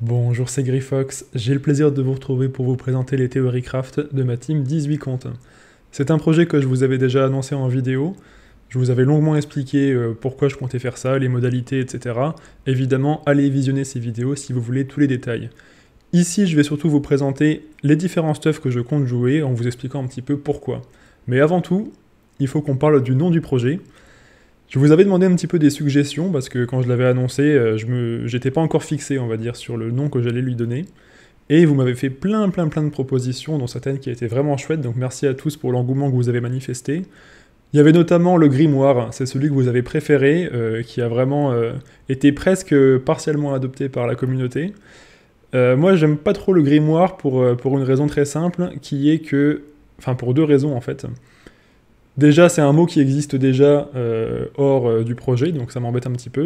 Bonjour, c'est Grifox. J'ai le plaisir de vous retrouver pour vous présenter les théories craft de ma team 18 comptes. C'est un projet que je vous avais déjà annoncé en vidéo. Je vous avais longuement expliqué pourquoi je comptais faire ça, les modalités, etc. Évidemment, allez visionner ces vidéos si vous voulez tous les détails. Ici, je vais surtout vous présenter les différents stuffs que je compte jouer en vous expliquant un petit peu pourquoi. Mais avant tout, il faut qu'on parle du nom du projet. Je vous avais demandé un petit peu des suggestions parce que quand je l'avais annoncé, j'étais pas encore fixé, on va dire, sur le nom que j'allais lui donner. Et vous m'avez fait plein de propositions, dont certaines qui étaient vraiment chouettes, donc merci à tous pour l'engouement que vous avez manifesté. Il y avait notamment le grimoire, c'est celui que vous avez préféré, qui a vraiment été presque partiellement adopté par la communauté. Moi, j'aime pas trop le grimoire pour une raison très simple, qui est que... Enfin, pour deux raisons en fait. Déjà, c'est un mot qui existe déjà hors du projet, donc ça m'embête un petit peu.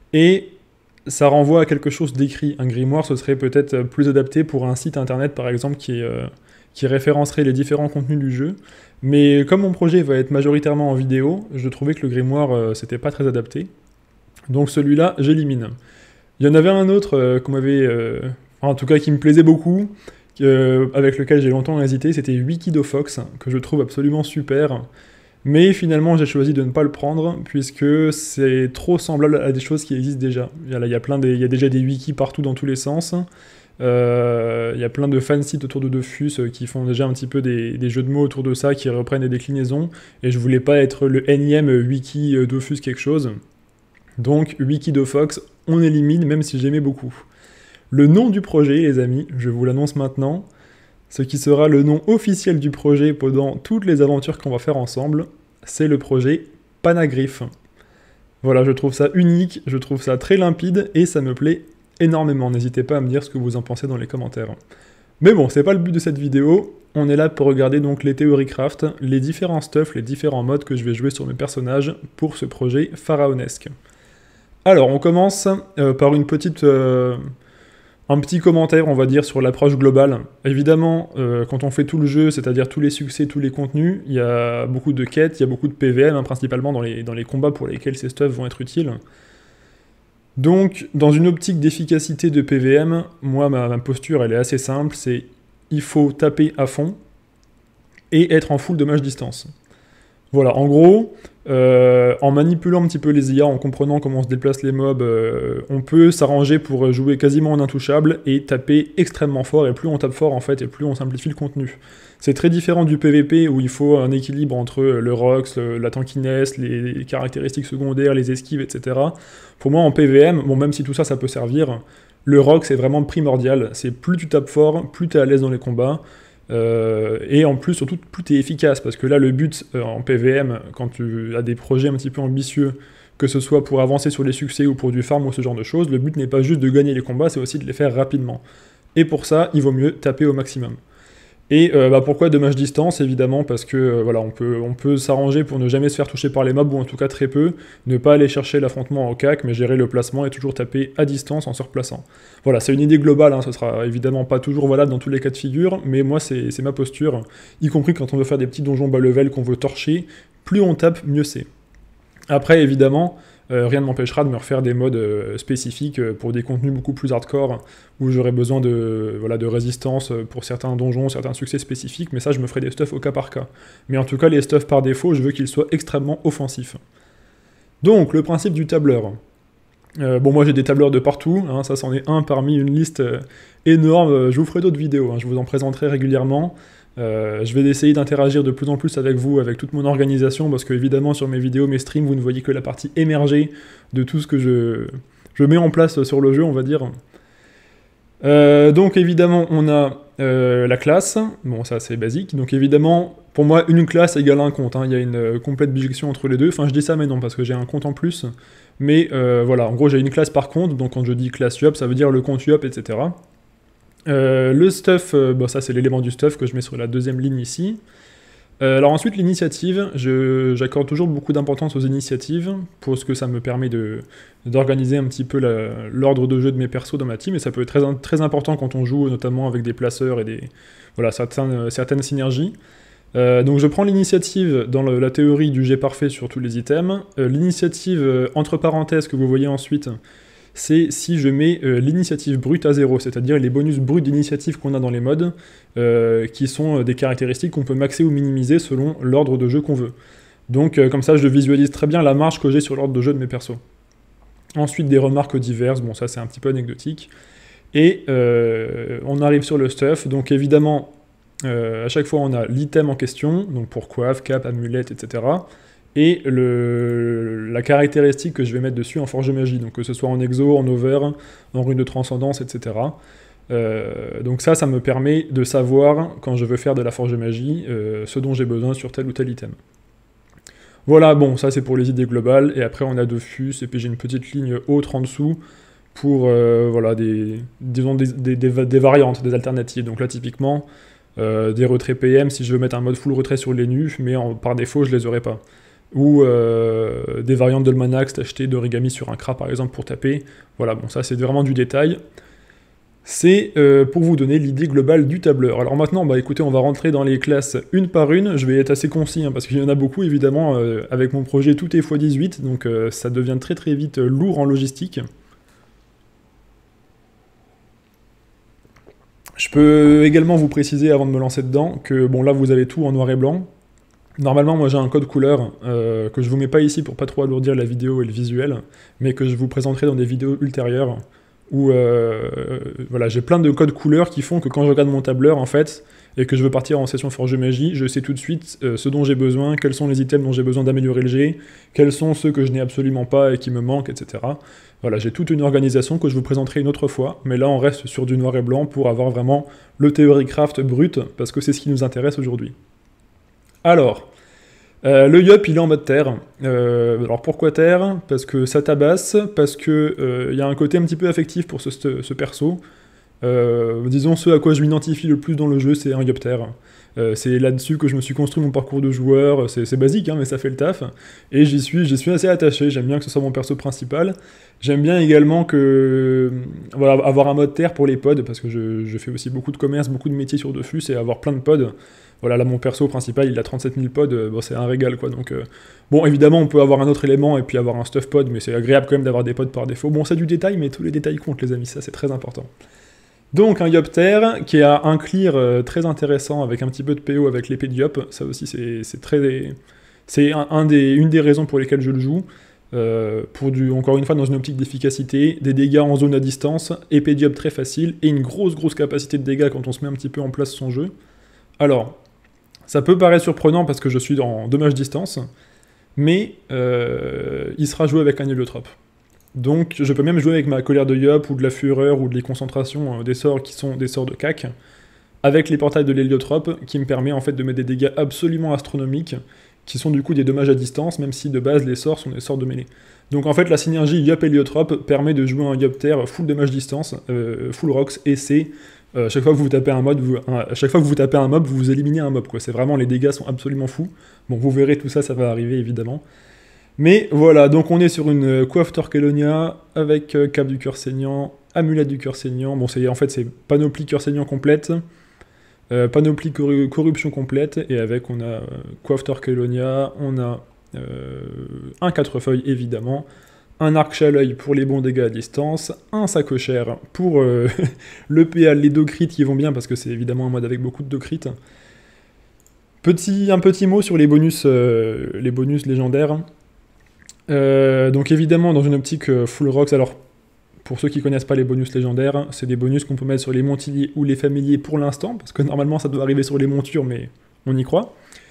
Et ça renvoie à quelque chose d'écrit. Un grimoire, ce serait peut-être plus adapté pour un site internet, par exemple, qui référencerait les différents contenus du jeu. Mais comme mon projet va être majoritairement en vidéo, je trouvais que le grimoire, c'était pas très adapté. Donc celui-là, j'élimine. Il y en avait un autre qu'on m'avait... en tout cas, qui me plaisait beaucoup, avec lequel j'ai longtemps hésité, c'était Wikidofox, que je trouve absolument super. Mais finalement, j'ai choisi de ne pas le prendre, puisque c'est trop semblable à des choses qui existent déjà. Il y a déjà des wikis partout dans tous les sens. Il y a plein de fansites autour de Dofus qui font déjà un petit peu des jeux de mots autour de ça, qui reprennent des déclinaisons. Et je voulais pas être le énième wiki Dofus quelque chose. Donc, Wikidofox, on élimine, même si j'aimais beaucoup. Le nom du projet, les amis, je vous l'annonce maintenant. Ce qui sera le nom officiel du projet pendant toutes les aventures qu'on va faire ensemble, c'est le projet Panagriff. Voilà, je trouve ça unique, je trouve ça très limpide et ça me plaît énormément. N'hésitez pas à me dire ce que vous en pensez dans les commentaires. Mais bon, c'est pas le but de cette vidéo. On est là pour regarder donc les théories craft, les différents stuffs, les différents modes que je vais jouer sur mes personnages pour ce projet pharaonesque. Alors, on commence par un petit commentaire, on va dire, sur l'approche globale. Évidemment, quand on fait tout le jeu, c'est-à-dire tous les succès, tous les contenus, il y a beaucoup de quêtes, il y a beaucoup de PVM, hein, principalement dans les combats pour lesquels ces stuffs vont être utiles. Donc, dans une optique d'efficacité de PVM, moi, ma posture, elle est assez simple, c'est il faut taper à fond et être en full dommage distance. Voilà, en gros, en manipulant un petit peu les IA, en comprenant comment se déplacent les mobs, on peut s'arranger pour jouer quasiment en intouchable et taper extrêmement fort, et plus on tape fort en fait, et plus on simplifie le contenu. C'est très différent du PVP où il faut un équilibre entre le Rox, la tankiness, les caractéristiques secondaires, les esquives, etc. Pour moi en PVM, bon même si tout ça, ça peut servir, le Rox est vraiment primordial, c'est plus tu tapes fort, plus tu es à l'aise dans les combats, et en plus, surtout, plus t'es efficace, parce que là, le but en PVM, quand tu as des projets un petit peu ambitieux, que ce soit pour avancer sur les succès ou pour du farm ou ce genre de choses, le but n'est pas juste de gagner les combats, c'est aussi de les faire rapidement. Et pour ça, il vaut mieux taper au maximum. Et pourquoi dommage distance? Évidemment parce que voilà, on peut s'arranger pour ne jamais se faire toucher par les mobs, ou en tout cas très peu, ne pas aller chercher l'affrontement au cac, mais gérer le placement et toujours taper à distance en se replaçant. Voilà, c'est une idée globale, hein, ce sera évidemment pas toujours valable dans tous les cas de figure, mais moi c'est ma posture, y compris quand on veut faire des petits donjons bas level qu'on veut torcher, plus on tape, mieux c'est. Après évidemment, rien ne m'empêchera de me refaire des modes spécifiques pour des contenus beaucoup plus hardcore, où j'aurai besoin de résistance pour certains donjons, certains succès spécifiques, mais ça je me ferai des stuffs au cas par cas. Mais en tout cas, les stuffs par défaut, je veux qu'ils soient extrêmement offensifs. Donc, le principe du tableur. Bon, moi j'ai des tableurs de partout, hein, ça c'en est un parmi une liste énorme, je vous ferai d'autres vidéos, hein, je vous en présenterai régulièrement. Je vais essayer d'interagir de plus en plus avec vous, avec toute mon organisation, parce que évidemment sur mes vidéos, mes streams, vous ne voyez que la partie émergée de tout ce que je mets en place sur le jeu, on va dire. Donc évidemment, on a la classe, bon ça c'est basique, donc évidemment, pour moi, une classe égale un compte, hein. Il y a une complète bijection entre les deux, enfin je dis ça mais non, parce que j'ai un compte en plus, mais voilà, en gros j'ai une classe par compte, donc quand je dis classe UP, ça veut dire le compte UP, etc. Le stuff, ça c'est l'élément du stuff que je mets sur la deuxième ligne ici. Alors ensuite, l'initiative, j'accorde toujours beaucoup d'importance aux initiatives, pour ce que ça me permet d'organiser un petit peu l'ordre de jeu de mes persos dans ma team, et ça peut être très, très important quand on joue, notamment avec des placeurs et certaines synergies. Donc je prends l'initiative dans la théorie du jet parfait sur tous les items. L'initiative, entre parenthèses, que vous voyez ensuite, c'est si je mets l'initiative brute à 0, c'est-à-dire les bonus bruts d'initiative qu'on a dans les modes, qui sont des caractéristiques qu'on peut maxer ou minimiser selon l'ordre de jeu qu'on veut. Donc comme ça, je visualise très bien la marge que j'ai sur l'ordre de jeu de mes persos. Ensuite, des remarques diverses, bon ça c'est un petit peu anecdotique. Et on arrive sur le stuff, donc évidemment, à chaque fois on a l'item en question, donc pour coiffe, cape, amulette, etc. Et la caractéristique que je vais mettre dessus en forge magie, donc que ce soit en exo, en over, en rune de transcendance, etc. Donc ça me permet de savoir, quand je veux faire de la forge magie, ce dont j'ai besoin sur tel ou tel item. Voilà, bon, ça c'est pour les idées globales, et après on a Dofus, et puis j'ai une petite ligne autre en dessous, pour voilà, disons des variantes, des alternatives. Donc là typiquement, des retraits PM si je veux mettre un mode full retrait sur les nus, mais par défaut je les aurais pas. Ou des variantes de Manax acheter d'origami sur un Kra par exemple pour taper. Voilà, bon ça c'est vraiment du détail. C'est pour vous donner l'idée globale du tableur. Alors maintenant, bah écoutez, on va rentrer dans les classes une par une. Je vais être assez concis, hein, parce qu'il y en a beaucoup, évidemment. Avec mon projet, tout est x18, donc ça devient très très vite lourd en logistique. Je peux également vous préciser, avant de me lancer dedans, que bon là, vous avez tout en noir et blanc. Normalement, moi j'ai un code couleur que je vous mets pas ici pour pas trop alourdir la vidéo et le visuel, mais que je vous présenterai dans des vidéos ultérieures, où voilà, j'ai plein de codes couleurs qui font que quand je regarde mon tableur, en fait, et que je veux partir en session Forge Magie, je sais tout de suite ce dont j'ai besoin, quels sont les items dont j'ai besoin d'améliorer le jet, quels sont ceux que je n'ai absolument pas et qui me manquent, etc. Voilà, j'ai toute une organisation que je vous présenterai une autre fois, mais là on reste sur du noir et blanc pour avoir vraiment le Theorycraft brut, parce que c'est ce qui nous intéresse aujourd'hui. Alors, le Yup, il est en mode terre. Alors pourquoi terre? Parce que ça tabasse, parce que y a un côté un petit peu affectif pour ce perso. Disons, ce à quoi je m'identifie le plus dans le jeu, c'est un Yup terre. C'est là-dessus que je me suis construit mon parcours de joueur, c'est basique, hein, mais ça fait le taf. Et j'y suis assez attaché, j'aime bien que ce soit mon perso principal. J'aime bien également que, voilà, avoir un mode terre pour les pods, parce que je fais aussi beaucoup de commerce, beaucoup de métiers sur Dofus, et avoir plein de pods. Voilà, là mon perso principal, il a 37 000 pods, bon, c'est un régal quoi. Donc, bon, évidemment, on peut avoir un autre élément et puis avoir un stuff pod, mais c'est agréable quand même d'avoir des pods par défaut. Bon, c'est du détail, mais tous les détails comptent, les amis, ça c'est très important. Donc, un Yopter qui a un clear très intéressant avec un petit peu de PO avec l'épée de Yop, ça aussi c'est très. C'est une des raisons pour lesquelles je le joue. Encore une fois, dans une optique d'efficacité, des dégâts en zone à distance, épée de Yop très facile, et une grosse capacité de dégâts quand on se met un petit peu en place son jeu. Alors, ça peut paraître surprenant parce que je suis en dommage distance, mais il sera joué avec un héliotrope. Donc je peux même jouer avec ma colère de Yop, ou de la fureur, ou de les concentrations des sorts qui sont des sorts de cac, avec les portails de l'héliotrope, qui me permet en fait de mettre des dégâts absolument astronomiques, qui sont du coup des dommages à distance, même si de base les sorts sont des sorts de mêlée. Donc en fait la synergie Yop-héliotrope permet de jouer un Yopter full dommage distance, full rocks, et c'est... chaque fois que vous tapez un mob, vous éliminez un mob, quoi. C'est vraiment, les dégâts sont absolument fous. Bon, vous verrez, tout ça, ça va arriver, évidemment. Mais voilà, donc on est sur une coiffe Torquelonia, avec cape du cœur saignant, amulette du cœur saignant. Bon, en fait, c'est panoplie cœur saignant complète, panoplie corruption complète, et avec, on a coiffe Torquelonia, on a un 4 feuilles, évidemment, un arc à l'œil pour les bons dégâts à distance, un sacochère pour le PA, les 2 crits qui vont bien, parce que c'est évidemment un mode avec beaucoup de 2 crits. Un petit mot sur les bonus légendaires. Donc évidemment, dans une optique full rocks, alors pour ceux qui connaissent pas les bonus légendaires, c'est des bonus qu'on peut mettre sur les montiliers ou les familiers pour l'instant, parce que normalement ça doit arriver sur les montures, mais on y croit.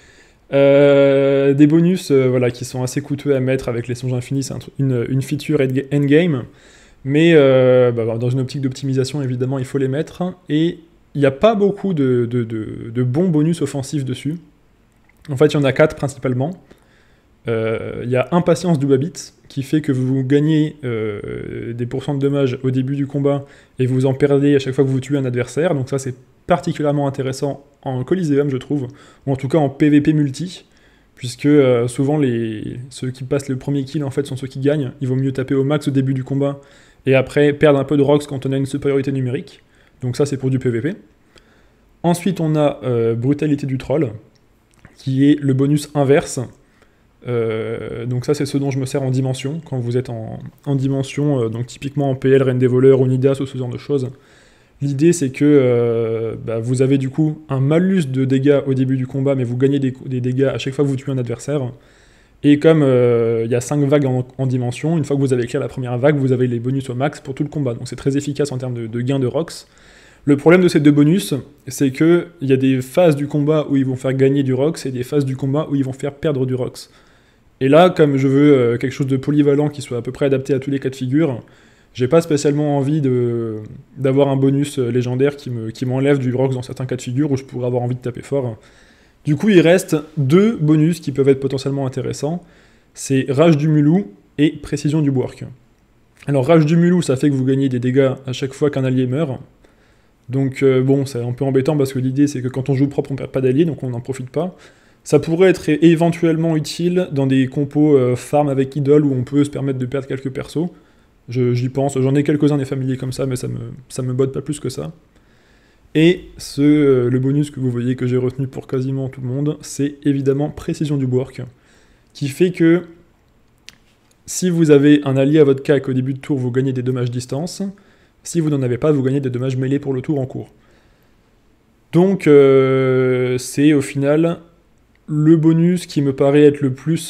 Des bonus voilà, qui sont assez coûteux à mettre avec les songes infinis, c'est une feature endgame, mais dans une optique d'optimisation, évidemment, il faut les mettre, et il n'y a pas beaucoup de bons bonus offensifs dessus. En fait, il y en a 4 principalement. Il y a Impatience du Babit, qui fait que vous gagnez des pourcents de dommages au début du combat, et vous en perdez à chaque fois que vous tuez un adversaire, donc ça c'est particulièrement intéressant en Coliseum, je trouve, ou en tout cas en PVP multi, puisque souvent ceux qui passent le premier kill en fait sont ceux qui gagnent. Il vaut mieux taper au max au début du combat, et après perdre un peu de rocks quand on a une supériorité numérique, donc ça c'est pour du PVP. Ensuite on a Brutalité du Troll, qui est le bonus inverse, Donc ça, c'est ce dont je me sers en dimension, quand vous êtes en dimension, donc typiquement en PL, Reine des voleurs, ou Nidas, ou ce genre de choses. L'idée, c'est que vous avez du coup un malus de dégâts au début du combat, mais vous gagnez des dégâts à chaque fois que vous tuez un adversaire. Et comme il y a 5 vagues en dimension, une fois que vous avez clear la première vague, vous avez les bonus au max pour tout le combat. Donc c'est très efficace en termes de gain de Rox. Le problème de ces deux bonus, c'est qu'il y a des phases du combat où ils vont faire gagner du Rox, et des phases du combat où ils vont faire perdre du Rox. Et là, comme je veux quelque chose de polyvalent qui soit à peu près adapté à tous les cas de figure, j'ai pas spécialement envie d'avoir un bonus légendaire qui m'enlève du Rox dans certains cas de figure où je pourrais avoir envie de taper fort. Du coup, il reste 2 bonus qui peuvent être potentiellement intéressants. C'est Rage du Mulou et Précision du Bouark. Alors, Rage du Mulou, ça fait que vous gagnez des dégâts à chaque fois qu'un allié meurt. Donc bon, c'est un peu embêtant parce que l'idée c'est que quand on joue propre, on perd pas d'alliés, donc on n'en profite pas. Ça pourrait être éventuellement utile dans des compos farm avec idol où on peut se permettre de perdre quelques persos. J'y pense, j'en ai quelques-uns des familiers comme ça, mais ça me botte pas plus que ça. Et le bonus que vous voyez que j'ai retenu pour quasiment tout le monde, c'est évidemment Précision du Bouark, qui fait que si vous avez un allié à votre CAC au début de tour, vous gagnez des dommages distance. Si vous n'en avez pas, vous gagnez des dommages mêlés pour le tour en cours. Donc c'est au final le bonus qui me paraît être le plus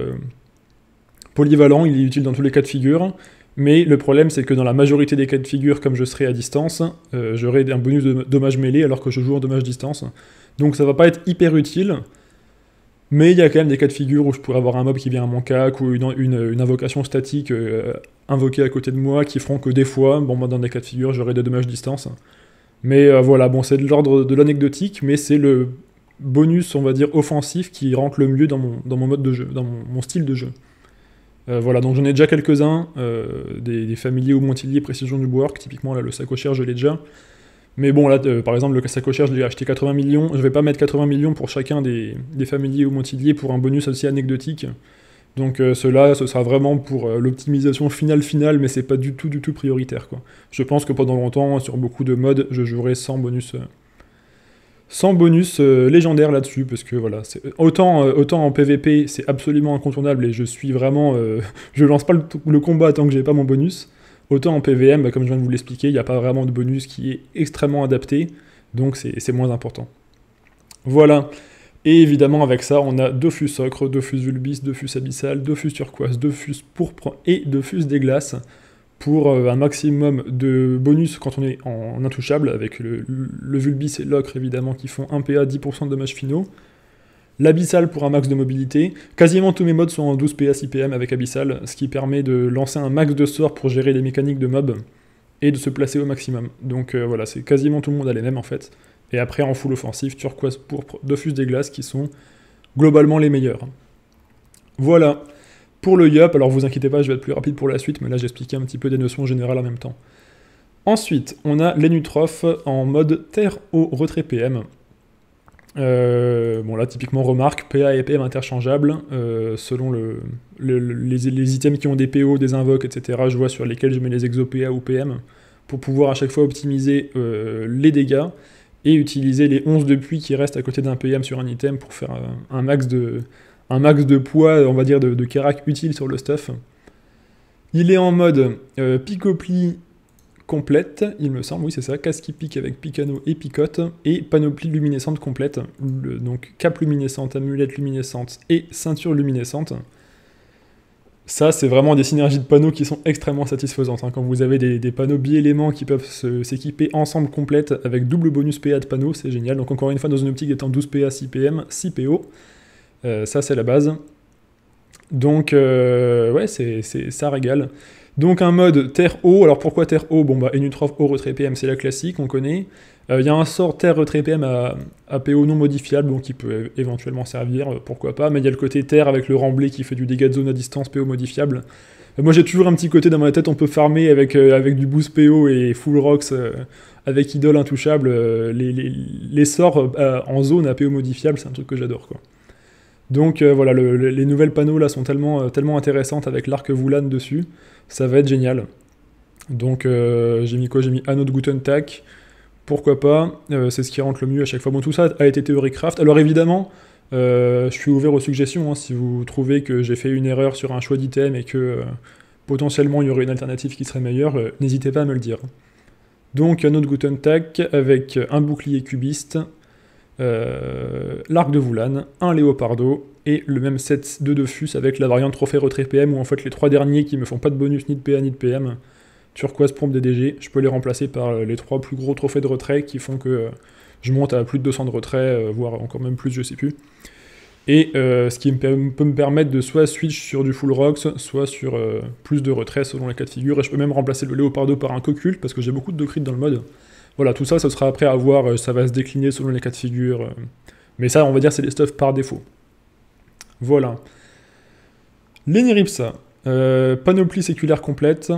polyvalent, il est utile dans tous les cas de figure, mais le problème c'est que dans la majorité des cas de figure, comme je serai à distance, j'aurai un bonus de dommages mêlés alors que je joue en dommages distance. Donc ça va pas être hyper utile, mais il y a quand même des cas de figure où je pourrais avoir un mob qui vient à mon cac, ou une invocation statique invoquée à côté de moi, qui feront que des fois, bon, moi dans des cas de figure, j'aurai des dommages distance. Mais voilà, bon, c'est de l'ordre de l'anecdotique, mais c'est le bonus, on va dire, offensif qui rentre le mieux dans mon mode de jeu, dans mon style de jeu. Voilà, donc j'en ai déjà quelques-uns, des familiers ou montiliers Précision du Bouark, typiquement là le sacochère je l'ai déjà. Mais bon là, par exemple le sacochère je l'ai acheté 80 millions, je vais pas mettre 80 millions pour chacun des familiers ou montiliers pour un bonus aussi anecdotique. Donc cela, ce sera vraiment pour l'optimisation finale, mais c'est pas du tout prioritaire, quoi. Je pense que pendant longtemps, sur beaucoup de modes, je jouerai sans bonus légendaire là-dessus, parce que voilà, autant en PVP, c'est absolument incontournable, et je suis vraiment... je lance pas le combat tant que j'ai pas mon bonus. Autant en PVM, comme je viens de vous l'expliquer, il n'y a pas vraiment de bonus qui est extrêmement adapté, donc c'est moins important. Voilà. Et évidemment, avec ça, on a Dofus Ocre, Dofus Vulbis, Dofus Abyssal, Dofus Turquoise, Dofus Pourpre et Dofus des Glaces, pour un maximum de bonus quand on est en intouchable, avec le Vulbis et l'Ocre, évidemment, qui font 1 PA, 10% de dommages finaux. L'Abyssal pour un max de mobilité. Quasiment tous mes modes sont en 12 PA, 6 PM avec Abyssal, ce qui permet de lancer un max de sorts pour gérer les mécaniques de mob, et de se placer au maximum. Donc voilà, c'est quasiment tout le monde a les mêmes, en fait. Et après, en full offensif, Turquoise, Pourpre, Dofus des Glaces, qui sont globalement les meilleurs. Voilà. Pour le Yup, alors vous inquiétez pas, je vais être plus rapide pour la suite, mais là j'ai expliqué un petit peu des notions générales en même temps. Ensuite, on a l'Enutroph en mode terre au retrait PM. Bon là, typiquement, remarque, PA et PM interchangeables, selon les items qui ont des PO, des invoques, etc. Je vois sur lesquels je mets les exos PA ou PM, pour pouvoir à chaque fois optimiser les dégâts, et utiliser les 11 de pluie qui restent à côté d'un PM sur un item pour faire un max de poids, on va dire, de Kerak utile sur le stuff. Il est en mode picoplie complète, il me semble, oui c'est ça, casque qui pique avec picano et picote, et panoplie luminescente complète, donc cape luminescente, amulette luminescente et ceinture luminescente. Ça, c'est vraiment des synergies de panneaux qui sont extrêmement satisfaisantes, hein. Quand vous avez des panneaux bi-éléments qui peuvent s'équiper ensemble complète avec double bonus PA de panneaux, c'est génial. Donc encore une fois, dans une optique étant 12 PA, 6 PM, 6 PO, ça c'est la base. Donc ouais, ça régale. Donc un mode terre-eau, alors pourquoi terre-eau? Bon bah Enutroph au retrait PM, c'est la classique, on connaît. Il y a un sort terre retrait PM à PO non modifiable, donc qui peut éventuellement servir, pourquoi pas, mais il y a le côté terre avec le remblai qui fait du dégât de zone à distance PO modifiable. Moi j'ai toujours un petit côté dans ma tête, on peut farmer avec du boost PO et full rocks, avec idole intouchable, les sorts en zone à PO modifiable, c'est un truc que j'adore, quoi. Donc voilà, les nouvelles panneaux là sont tellement intéressantes avec l'arc Voulan dessus, ça va être génial. Donc j'ai mis quoi? J'ai mis Anneau de Guten Tag, pourquoi pas, c'est ce qui rentre le mieux à chaque fois. Bon, tout ça a été théorie craft. Alors évidemment, Je suis ouvert aux suggestions, hein, si vous trouvez que j'ai fait une erreur sur un choix d'item et que potentiellement il y aurait une alternative qui serait meilleure, n'hésitez pas à me le dire. Donc un autre Guten Tag avec un bouclier cubiste, l'arc de Voulan, un Léopardo, et le même set de Dofus avec la variante trophée retrait PM, où en fait les 3 derniers qui me font pas de bonus ni de PA ni de PM, turquoise, pompe, DDG, je peux les remplacer par les 3 plus gros trophées de retrait qui font que je monte à plus de 200 de retrait, voire encore même plus, je sais plus. Et ce qui peut me permettre de soit switch sur du full rocks, soit sur plus de retrait selon les cas de figure, et je peux même remplacer le Léopardo par un Coculte, parce que j'ai beaucoup de crit dans le mode. Voilà, tout ça, ça sera après à voir, ça va se décliner selon les cas de figure, mais ça, on va dire, c'est des stuffs par défaut. Voilà. L'Eniripsa, panoplie séculaire complète,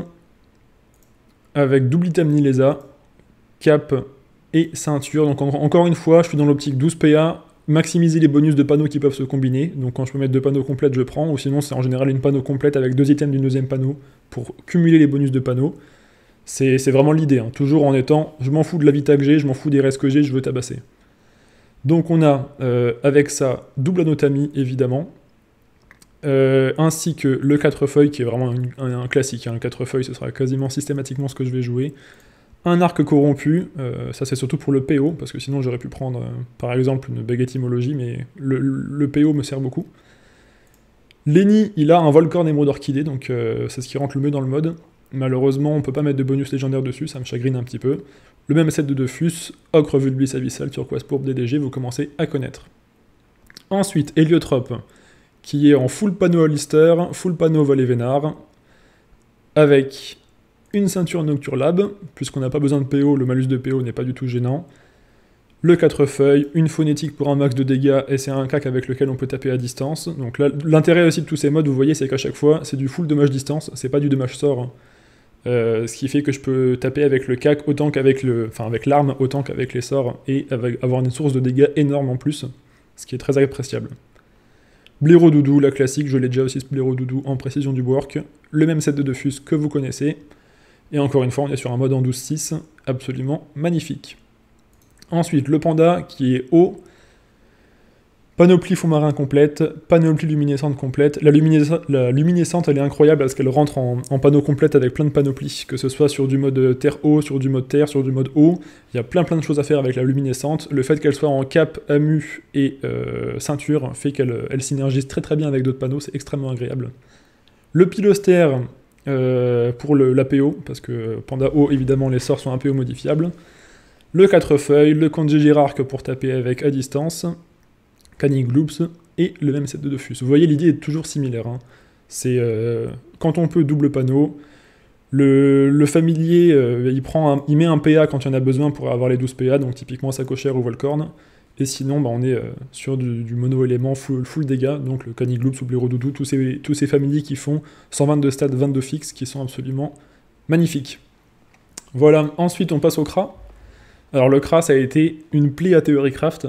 avec double item Nilesa, cap et ceinture. Donc encore une fois, je suis dans l'optique 12 PA, maximiser les bonus de panneaux qui peuvent se combiner. Donc quand je peux mettre 2 panneaux complètes, je prends, ou sinon c'est en général une panneau complète avec 2 items du deuxième panneau pour cumuler les bonus de panneaux. C'est vraiment l'idée, hein. Toujours en étant, je m'en fous de la vita que j'ai, je m'en fous des restes que j'ai, je veux tabasser. Donc on a avec ça double anotami évidemment, ainsi que le 4 feuilles qui est vraiment un classique, hein. Le 4 feuilles ce sera quasiment systématiquement ce que je vais jouer. Un arc corrompu, ça c'est surtout pour le PO, parce que sinon j'aurais pu prendre par exemple une baguette étymologie, mais le PO me sert beaucoup. Lenny, il a un Volcorn émeraude orchidée, donc c'est ce qui rentre le mieux dans le mode. Malheureusement, on peut pas mettre de bonus légendaire dessus, ça me chagrine un petit peu. Le même set de Dofus, Ocre Vulbis Abyssal, Turquoise Pourpre DDG, vous commencez à connaître. Ensuite, Héliotrope, qui est en full panneau Hollister, full panneau Vol et Vénard, avec une ceinture Nocturlab, puisqu'on n'a pas besoin de PO, le malus de PO n'est pas du tout gênant. Le 4 feuilles, une phonétique pour un max de dégâts, et c'est un cac avec lequel on peut taper à distance. Donc là, l'intérêt aussi de tous ces modes, vous voyez, c'est qu'à chaque fois, c'est du full dommage distance, c'est pas du dommage sort. Hein. Ce qui fait que je peux taper avec le cac autant qu'avec avec l'arme, autant qu'avec les sorts, et avoir une source de dégâts énorme en plus, ce qui est très appréciable. Blaireau Doudou, la classique, je l'ai déjà aussi ce Blaireau Doudou en précision du work, le même set de Dofus que vous connaissez, et encore une fois, on est sur un mode en 12-6, absolument magnifique. Ensuite, le panda qui est haut, panoplie fond marin complète, panoplie luminescente complète. La luminescente, elle est incroyable parce qu'elle rentre en panneau complète avec plein de panoplies, que ce soit sur du mode terre-eau, sur du mode terre, sur du mode eau. Il y a plein de choses à faire avec la luminescente. Le fait qu'elle soit en cap, amu et ceinture fait qu'elle synergise très bien avec d'autres panneaux, c'est extrêmement agréable. Le pilostère pour l'APO, parce que panda haut, évidemment, les sorts sont APO modifiables. Le 4 feuilles, le Kanji Girarque pour taper avec à distance, Canning Gloops, et le même set de Dofus. Vous voyez, l'idée est toujours similaire. Hein. C'est quand on peut double panneau, le familier, il met un PA quand il y en a besoin pour avoir les 12 PA, donc typiquement Sacochère ou Volcorn, et sinon on est sur du mono-élément full dégâts, donc le Canning Gloops ou Blaireau Doudou, tous ces familiers qui font 122 stats, 22 fixes, qui sont absolument magnifiques. Voilà, ensuite on passe au Kra. Alors le Kra, ça a été une plaie à Theorycraft.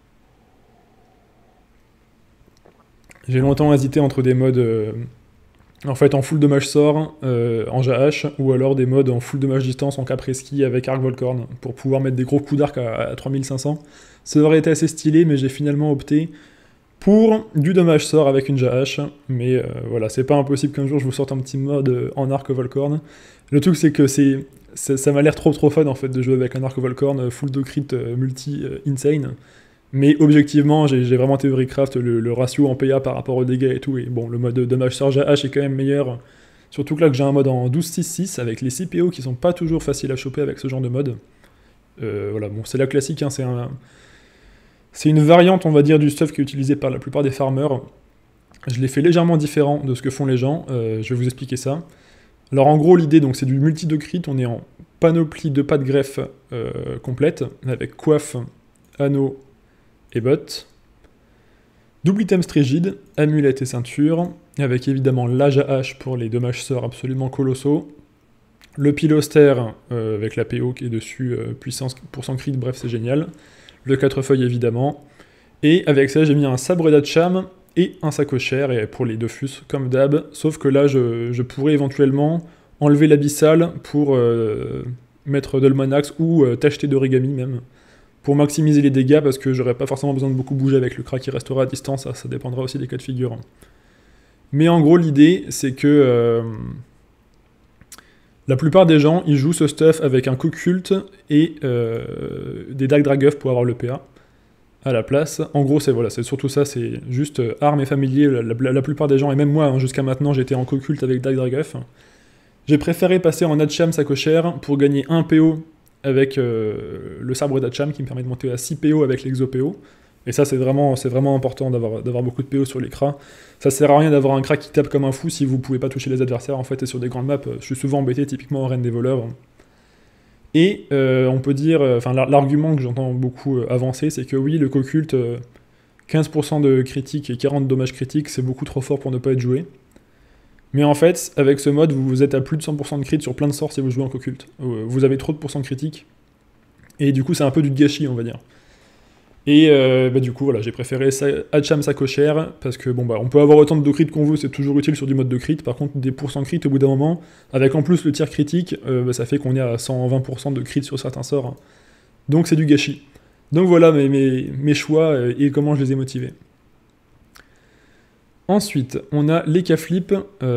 J'ai longtemps hésité entre des modes en full dommage sort, en JH, ou alors des modes en full dommage distance en Capreski avec Arc Volcorn, pour pouvoir mettre des gros coups d'arc à 3500. Ça aurait été assez stylé, mais j'ai finalement opté pour du dommage sort avec une JH, mais voilà, c'est pas impossible qu'un jour je vous sorte un petit mode en Arc Volcorn. Le truc c'est que ça m'a l'air trop fun en fait de jouer avec un Arc Volcorn full de crit multi insane. Mais objectivement, j'ai vraiment Theorycraft, le ratio en PA par rapport aux dégâts et tout, et bon, le mode dommage Surge H est quand même meilleur, surtout que là que j'ai un mode en 12-6-6 avec les CPO qui sont pas toujours faciles à choper avec ce genre de mode. Voilà, bon, c'est la classique, hein, c'est une variante, on va dire, du stuff qui est utilisé par la plupart des farmers. Je l'ai fait légèrement différent de ce que font les gens, je vais vous expliquer ça. Alors en gros, l'idée, donc c'est du multi de crit, on est en panoplie de pas de greffe complète, avec coiffe, anneau, et bottes. Double item strigide, amulette et ceinture, avec évidemment l'âge à hache pour les dommages sorts absolument colossaux. Le pilostère avec la PO qui est dessus, puissance pour 100 crit, bref c'est génial. Le 4 feuilles évidemment. Et avec ça j'ai mis un sabre d'Hatcham et un sacochère et pour les Dofus comme d'hab, sauf que là je pourrais éventuellement enlever l'abyssal pour mettre Dolmanax ou t'acheter d'origami même. pour maximiser les dégâts, parce que j'aurai pas forcément besoin de beaucoup bouger avec le crack qui restera à distance, ça dépendra aussi des cas de figure. Mais en gros, l'idée, c'est que la plupart des gens, ils jouent ce stuff avec un Cocult et des Dague Dragueuf pour avoir le PA à la place. En gros, c'est surtout ça, c'est juste armes et familier. La plupart des gens, et même moi, hein, jusqu'à maintenant, j'étais en Cocult avec Dague Dragueuf. J'ai préféré passer en Hatcham Sacochère pour gagner 1 PO avec le sabre d'Hatcham qui me permet de monter à 6 PO avec l'exo-PO. Et ça, c'est vraiment important d'avoir beaucoup de PO sur les cras. Ça sert à rien d'avoir un crack qui tape comme un fou si vous pouvez pas toucher les adversaires, en fait, et sur des grandes maps. Je suis souvent embêté, typiquement en Reine des Voleurs. Et on peut dire, l'argument que j'entends beaucoup avancer, c'est que oui, le Cocult, 15% de critique et 40 dommages critiques, c'est beaucoup trop fort pour ne pas être joué. Mais en fait, avec ce mode, vous êtes à plus de 100% de crit sur plein de sorts si vous jouez en Cocult. Vous avez trop de pourcents critiques, et du coup, c'est un peu du gâchis, on va dire. Et du coup, voilà, j'ai préféré Hatcham Sacochère, parce que bon, on peut avoir autant de crit qu'on veut, c'est toujours utile sur du mode de crit. Par contre, des pourcents crit, au bout d'un moment, avec en plus le tir critique, ça fait qu'on est à 120% de crit sur certains sorts. Hein. Donc c'est du gâchis. Donc voilà mes choix et comment je les ai motivés. Ensuite, on a l'Eka-Flip.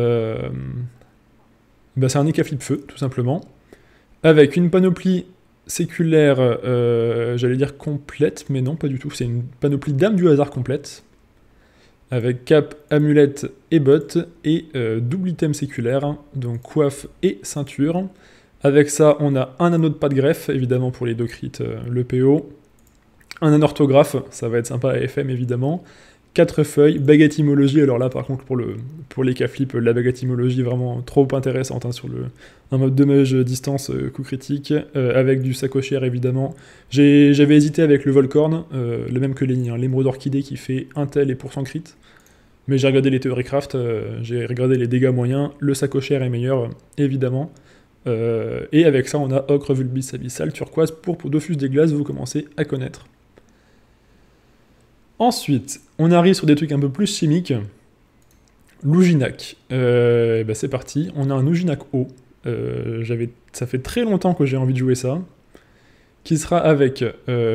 C'est un Eka-Flip feu, tout simplement. Avec une panoplie séculaire, j'allais dire complète, mais non, pas du tout. C'est une panoplie d'âmes du hasard complète. Avec cap, amulette et botte. Et double item séculaire, donc coiffe et ceinture. Avec ça, on a un anneau de pas de greffe, évidemment pour les 2 crits, le PO. Un anorthographe, ça va être sympa à FM, évidemment. 4 feuilles, baguettimologie, alors là par contre pour les cas flip, la baguettimologie vraiment trop intéressante hein, sur un mode dommage distance coup critique, avec du sacochère évidemment. J'avais hésité avec le Volcorn, le même que Lenny, hein, l'émeraude orchidée qui fait 1 tel et % crit, mais j'ai regardé les Theorycraft, j'ai regardé les dégâts moyens, le sacochère est meilleur évidemment, et avec ça on a Ocre, Vulbis, Abyssal, Turquoise, Pourpre, Dofus des Glaces, vous commencez à connaître. Ensuite, on arrive sur des trucs un peu plus chimiques. L'Ouginac. C'est parti. On a un Ouginac haut. Ça fait très longtemps que j'ai envie de jouer ça. Qui sera avec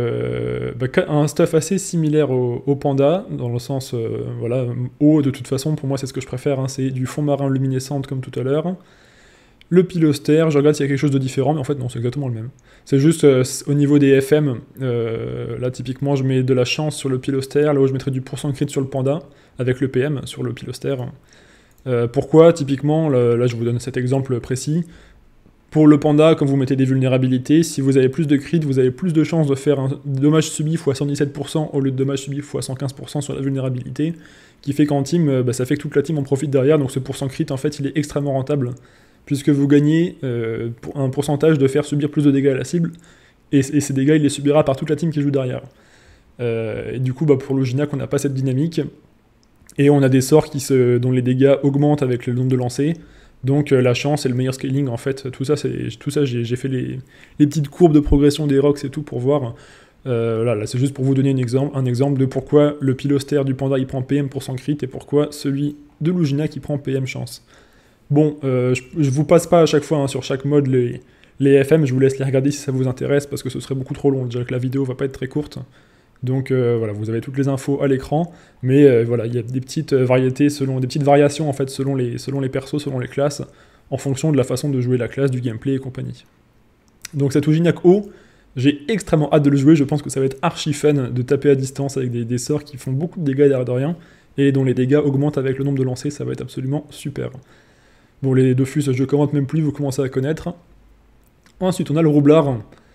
un stuff assez similaire au Panda, dans le sens, haut de toute façon, pour moi c'est ce que je préfère, hein, c'est du fond marin luminescente comme tout à l'heure. Le pilostère, je regarde s'il y a quelque chose de différent, mais en fait non, c'est exactement le même. C'est juste au niveau des FM, là typiquement je mets de la chance sur le pilostère, là où je mettrais du pourcent crit sur le panda, avec le PM sur le pilostère. Pourquoi typiquement, là je vous donne cet exemple précis, pour le panda, quand vous mettez des vulnérabilités, si vous avez plus de crit, vous avez plus de chances de faire un dommage subi x 117% au lieu de dommage subi x 115% sur la vulnérabilité, qui fait qu'en team, ça fait que toute la team en profite derrière, donc ce pourcent crit en fait il est extrêmement rentable, puisque vous gagnez un pourcentage de faire subir plus de dégâts à la cible, et ces dégâts, il les subira par toute la team qui joue derrière. Et du coup, pour l'Ouginac, on n'a pas cette dynamique, et on a des sorts dont les dégâts augmentent avec le nombre de lancers, donc la chance et le meilleur scaling, en fait, tout ça j'ai fait les petites courbes de progression des rocks et tout pour voir. Là c'est juste pour vous donner un exemple de pourquoi le pilostère du panda il prend PM pour son crit, et pourquoi celui de l'Ouginac il prend PM chance. Bon, je vous passe pas à chaque fois hein, sur chaque mode les FM, je vous laisse les regarder si ça vous intéresse, parce que ce serait beaucoup trop long, déjà que la vidéo va pas être très courte. Donc vous avez toutes les infos à l'écran, mais il y a des petites variétés, des petites variations en fait selon les persos, selon les classes, en fonction de la façon de jouer la classe, du gameplay et compagnie. Donc cet Ouginac haut, j'ai extrêmement hâte de le jouer, je pense que ça va être archi fun de taper à distance avec des sorts qui font beaucoup de dégâts derrière de rien, et dont les dégâts augmentent avec le nombre de lancers, ça va être absolument super. Bon, les Dofus, je commente même plus, vous commencez à connaître. Ensuite, on a le Roublard.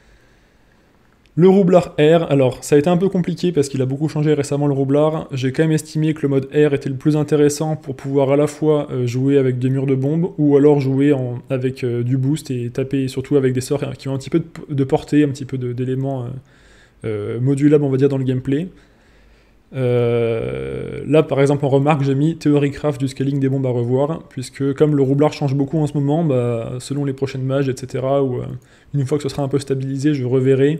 Le Roublard R, alors ça a été un peu compliqué parce qu'il a beaucoup changé récemment le Roublard. J'ai quand même estimé que le mode R était le plus intéressant pour pouvoir à la fois jouer avec des murs de bombes ou alors jouer avec du boost et taper surtout avec des sorts qui ont un petit peu de portée, un petit peu d'éléments modulables on va dire dans le gameplay. Là par exemple en remarque j'ai mis Theorycraft du scaling des bombes à revoir, puisque comme le Roublard change beaucoup en ce moment, selon les prochaines mages etc, ou une fois que ce sera un peu stabilisé, je reverrai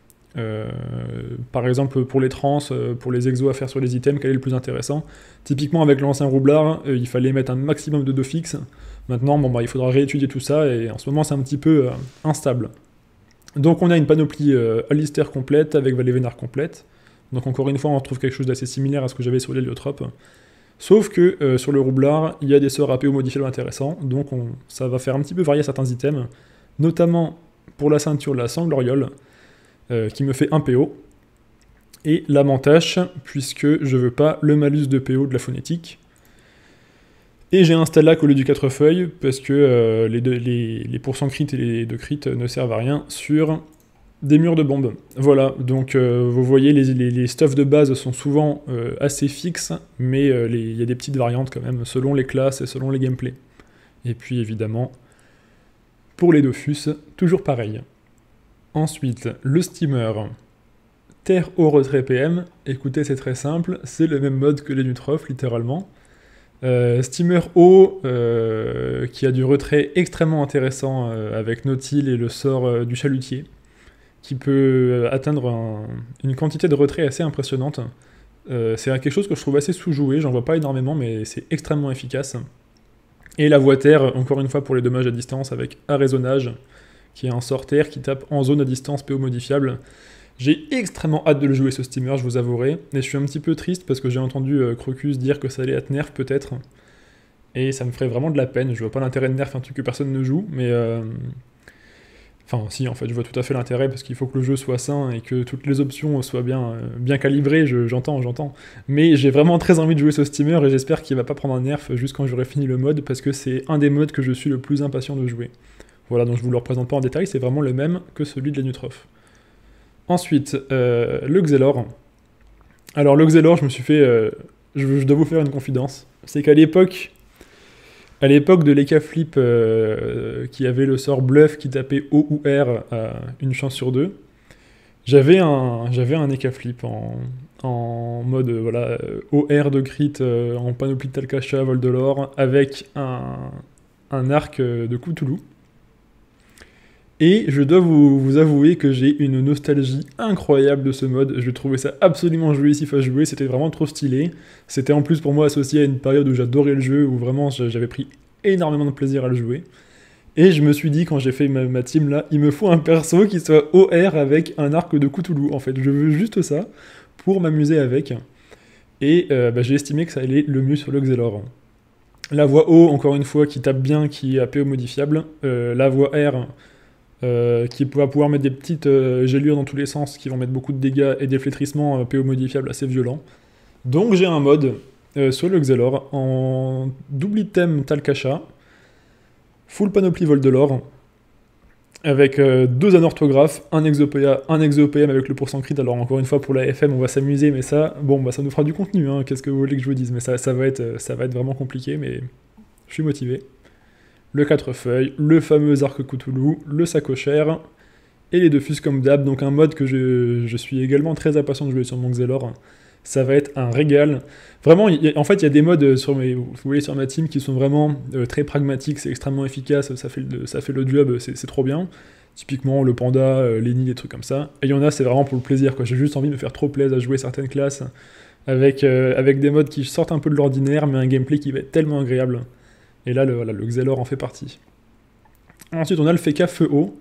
par exemple pour les trans, pour les exos à faire sur les items, quel est le plus intéressant. Typiquement avec l'ancien Roublard, il fallait mettre un maximum de 2 fixes, maintenant il faudra réétudier tout ça, et en ce moment c'est un petit peu instable. Donc on a une panoplie Alistair complète avec Valet-Vénard complète. Donc encore une fois, on retrouve quelque chose d'assez similaire à ce que j'avais sur l'héliotrope. Sauf que sur le roublard, il y a des sorts APO modifiables intéressants, donc ça va faire un petit peu varier certains items, notamment pour la ceinture de la Sangloriole, qui me fait 1 PO, et la Mantache, puisque je veux pas le malus de PO de la phonétique. Et j'ai un Stalag au lieu du 4 feuilles, parce que les pourcents crit et les 2 crit ne servent à rien sur des murs de bombes. Voilà, donc vous voyez, les stuffs de base sont souvent assez fixes, mais il y a des petites variantes quand même, selon les classes et selon les gameplays. Et puis évidemment, pour les Dofus, toujours pareil. Ensuite, le steamer. Terre au retrait PM, écoutez, c'est très simple, c'est le même mode que les Nutrof, littéralement. Steamer haut, qui a du retrait extrêmement intéressant avec Nautil et le sort du chalutier, qui peut atteindre une quantité de retrait assez impressionnante. C'est quelque chose que je trouve assez sous-joué, j'en vois pas énormément, mais c'est extrêmement efficace. Et la voie terre, encore une fois pour les dommages à distance, avec arraisonnage, qui est un sort terre qui tape en zone à distance PO modifiable. J'ai extrêmement hâte de le jouer ce steamer, je vous avouerai, et je suis un petit peu triste parce que j'ai entendu Crocus dire que ça allait être nerf peut-être, et ça me ferait vraiment de la peine, je vois pas l'intérêt de nerf un truc que personne ne joue, mais... Enfin si, en fait, je vois tout à fait l'intérêt, parce qu'il faut que le jeu soit sain et que toutes les options soient bien calibrées, j'entends. Mais j'ai vraiment très envie de jouer ce steamer, et j'espère qu'il va pas prendre un nerf juste quand j'aurai fini le mode, parce que c'est un des modes que je suis le plus impatient de jouer. Voilà, donc je vous le représente pas en détail, c'est vraiment le même que celui de la Nutrof. Ensuite, le Xelor. Alors le Xelor, je me suis fait... je dois vous faire une confidence. C'est qu'à l'époque de l'Eka Flip, qui avait le sort Bluff qui tapait O ou R à une chance sur 2, j'avais un Eka Flip en mode voilà, OR de crit, en panoplie de Talcacha, vol de l'or, avec un arc de Cthulhu. Et je dois vous avouer que j'ai une nostalgie incroyable de ce mode, je trouvais ça absolument jouissif à jouer, c'était vraiment trop stylé. C'était en plus pour moi associé à une période où j'adorais le jeu, où vraiment j'avais pris énormément de plaisir à le jouer. Et je me suis dit quand j'ai fait ma team là, il me faut un perso qui soit OR avec un arc de Cthulhu en fait, je veux juste ça pour m'amuser avec. Et j'ai estimé que ça allait le mieux sur le Xelor. La voie O, encore une fois, qui tape bien, qui est APO modifiable. La voie R, qui va pouvoir mettre des petites gélures dans tous les sens, qui vont mettre beaucoup de dégâts et des flétrissements PO modifiables assez violents. Donc j'ai un mode sur le Xelor en double item Talcacha, full panoplie vol de l'or, avec 2 anorthographes, un exopm avec le pourcent crit. Alors encore une fois pour la FM on va s'amuser, mais ça, bon bah ça nous fera du contenu, hein. Qu'est-ce que vous voulez que je vous dise, mais ça va être vraiment compliqué, mais je suis motivé. Le 4 feuilles, le fameux arc Cthulhu, le sacochère, et les Dofus comme d'hab, donc un mode que je suis également très impatient de jouer sur mon Xelor. Ça va être un régal. Vraiment, en fait, il y a des modes vous voyez, sur ma team qui sont vraiment très pragmatiques, c'est extrêmement efficace, ça fait le job, c'est trop bien. Typiquement, le panda, Lenny, des trucs comme ça. Et il y en a, c'est vraiment pour le plaisir, quoi. J'ai juste envie de me faire trop plaisir à jouer certaines classes, avec des modes qui sortent un peu de l'ordinaire, mais un gameplay qui va être tellement agréable. Et là, le Xelor en fait partie. Ensuite, on a le Feka Feu Haut.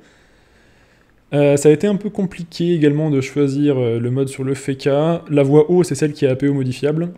Ça a été un peu compliqué également de choisir le mode sur le Feka. La voie haut, c'est celle qui est APO modifiable.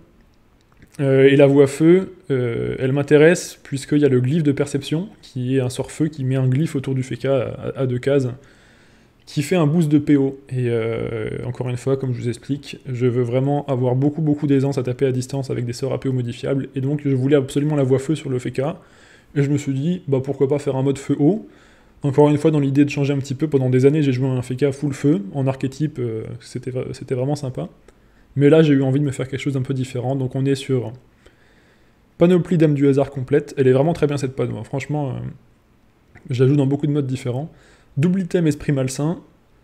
Et la voie feu, elle m'intéresse puisqu'il y a le glyphe de perception, qui est un sort feu qui met un glyphe autour du Feka à 2 cases, qui fait un boost de PO. Et encore une fois, comme je vous explique, je veux vraiment avoir beaucoup d'aisance à taper à distance avec des sorts APO modifiables, et donc je voulais absolument la voie feu sur le Feka, et je me suis dit, bah pourquoi pas faire un mode feu haut. Encore une fois, dans l'idée de changer un petit peu, pendant des années j'ai joué un Feka full feu, en archétype, c'était vraiment sympa. Mais là j'ai eu envie de me faire quelque chose d'un peu différent, donc on est sur panoplie Dame du hasard complète, elle est vraiment très bien cette panneau, franchement, je la joue dans beaucoup de modes différents. Double item esprit malsain,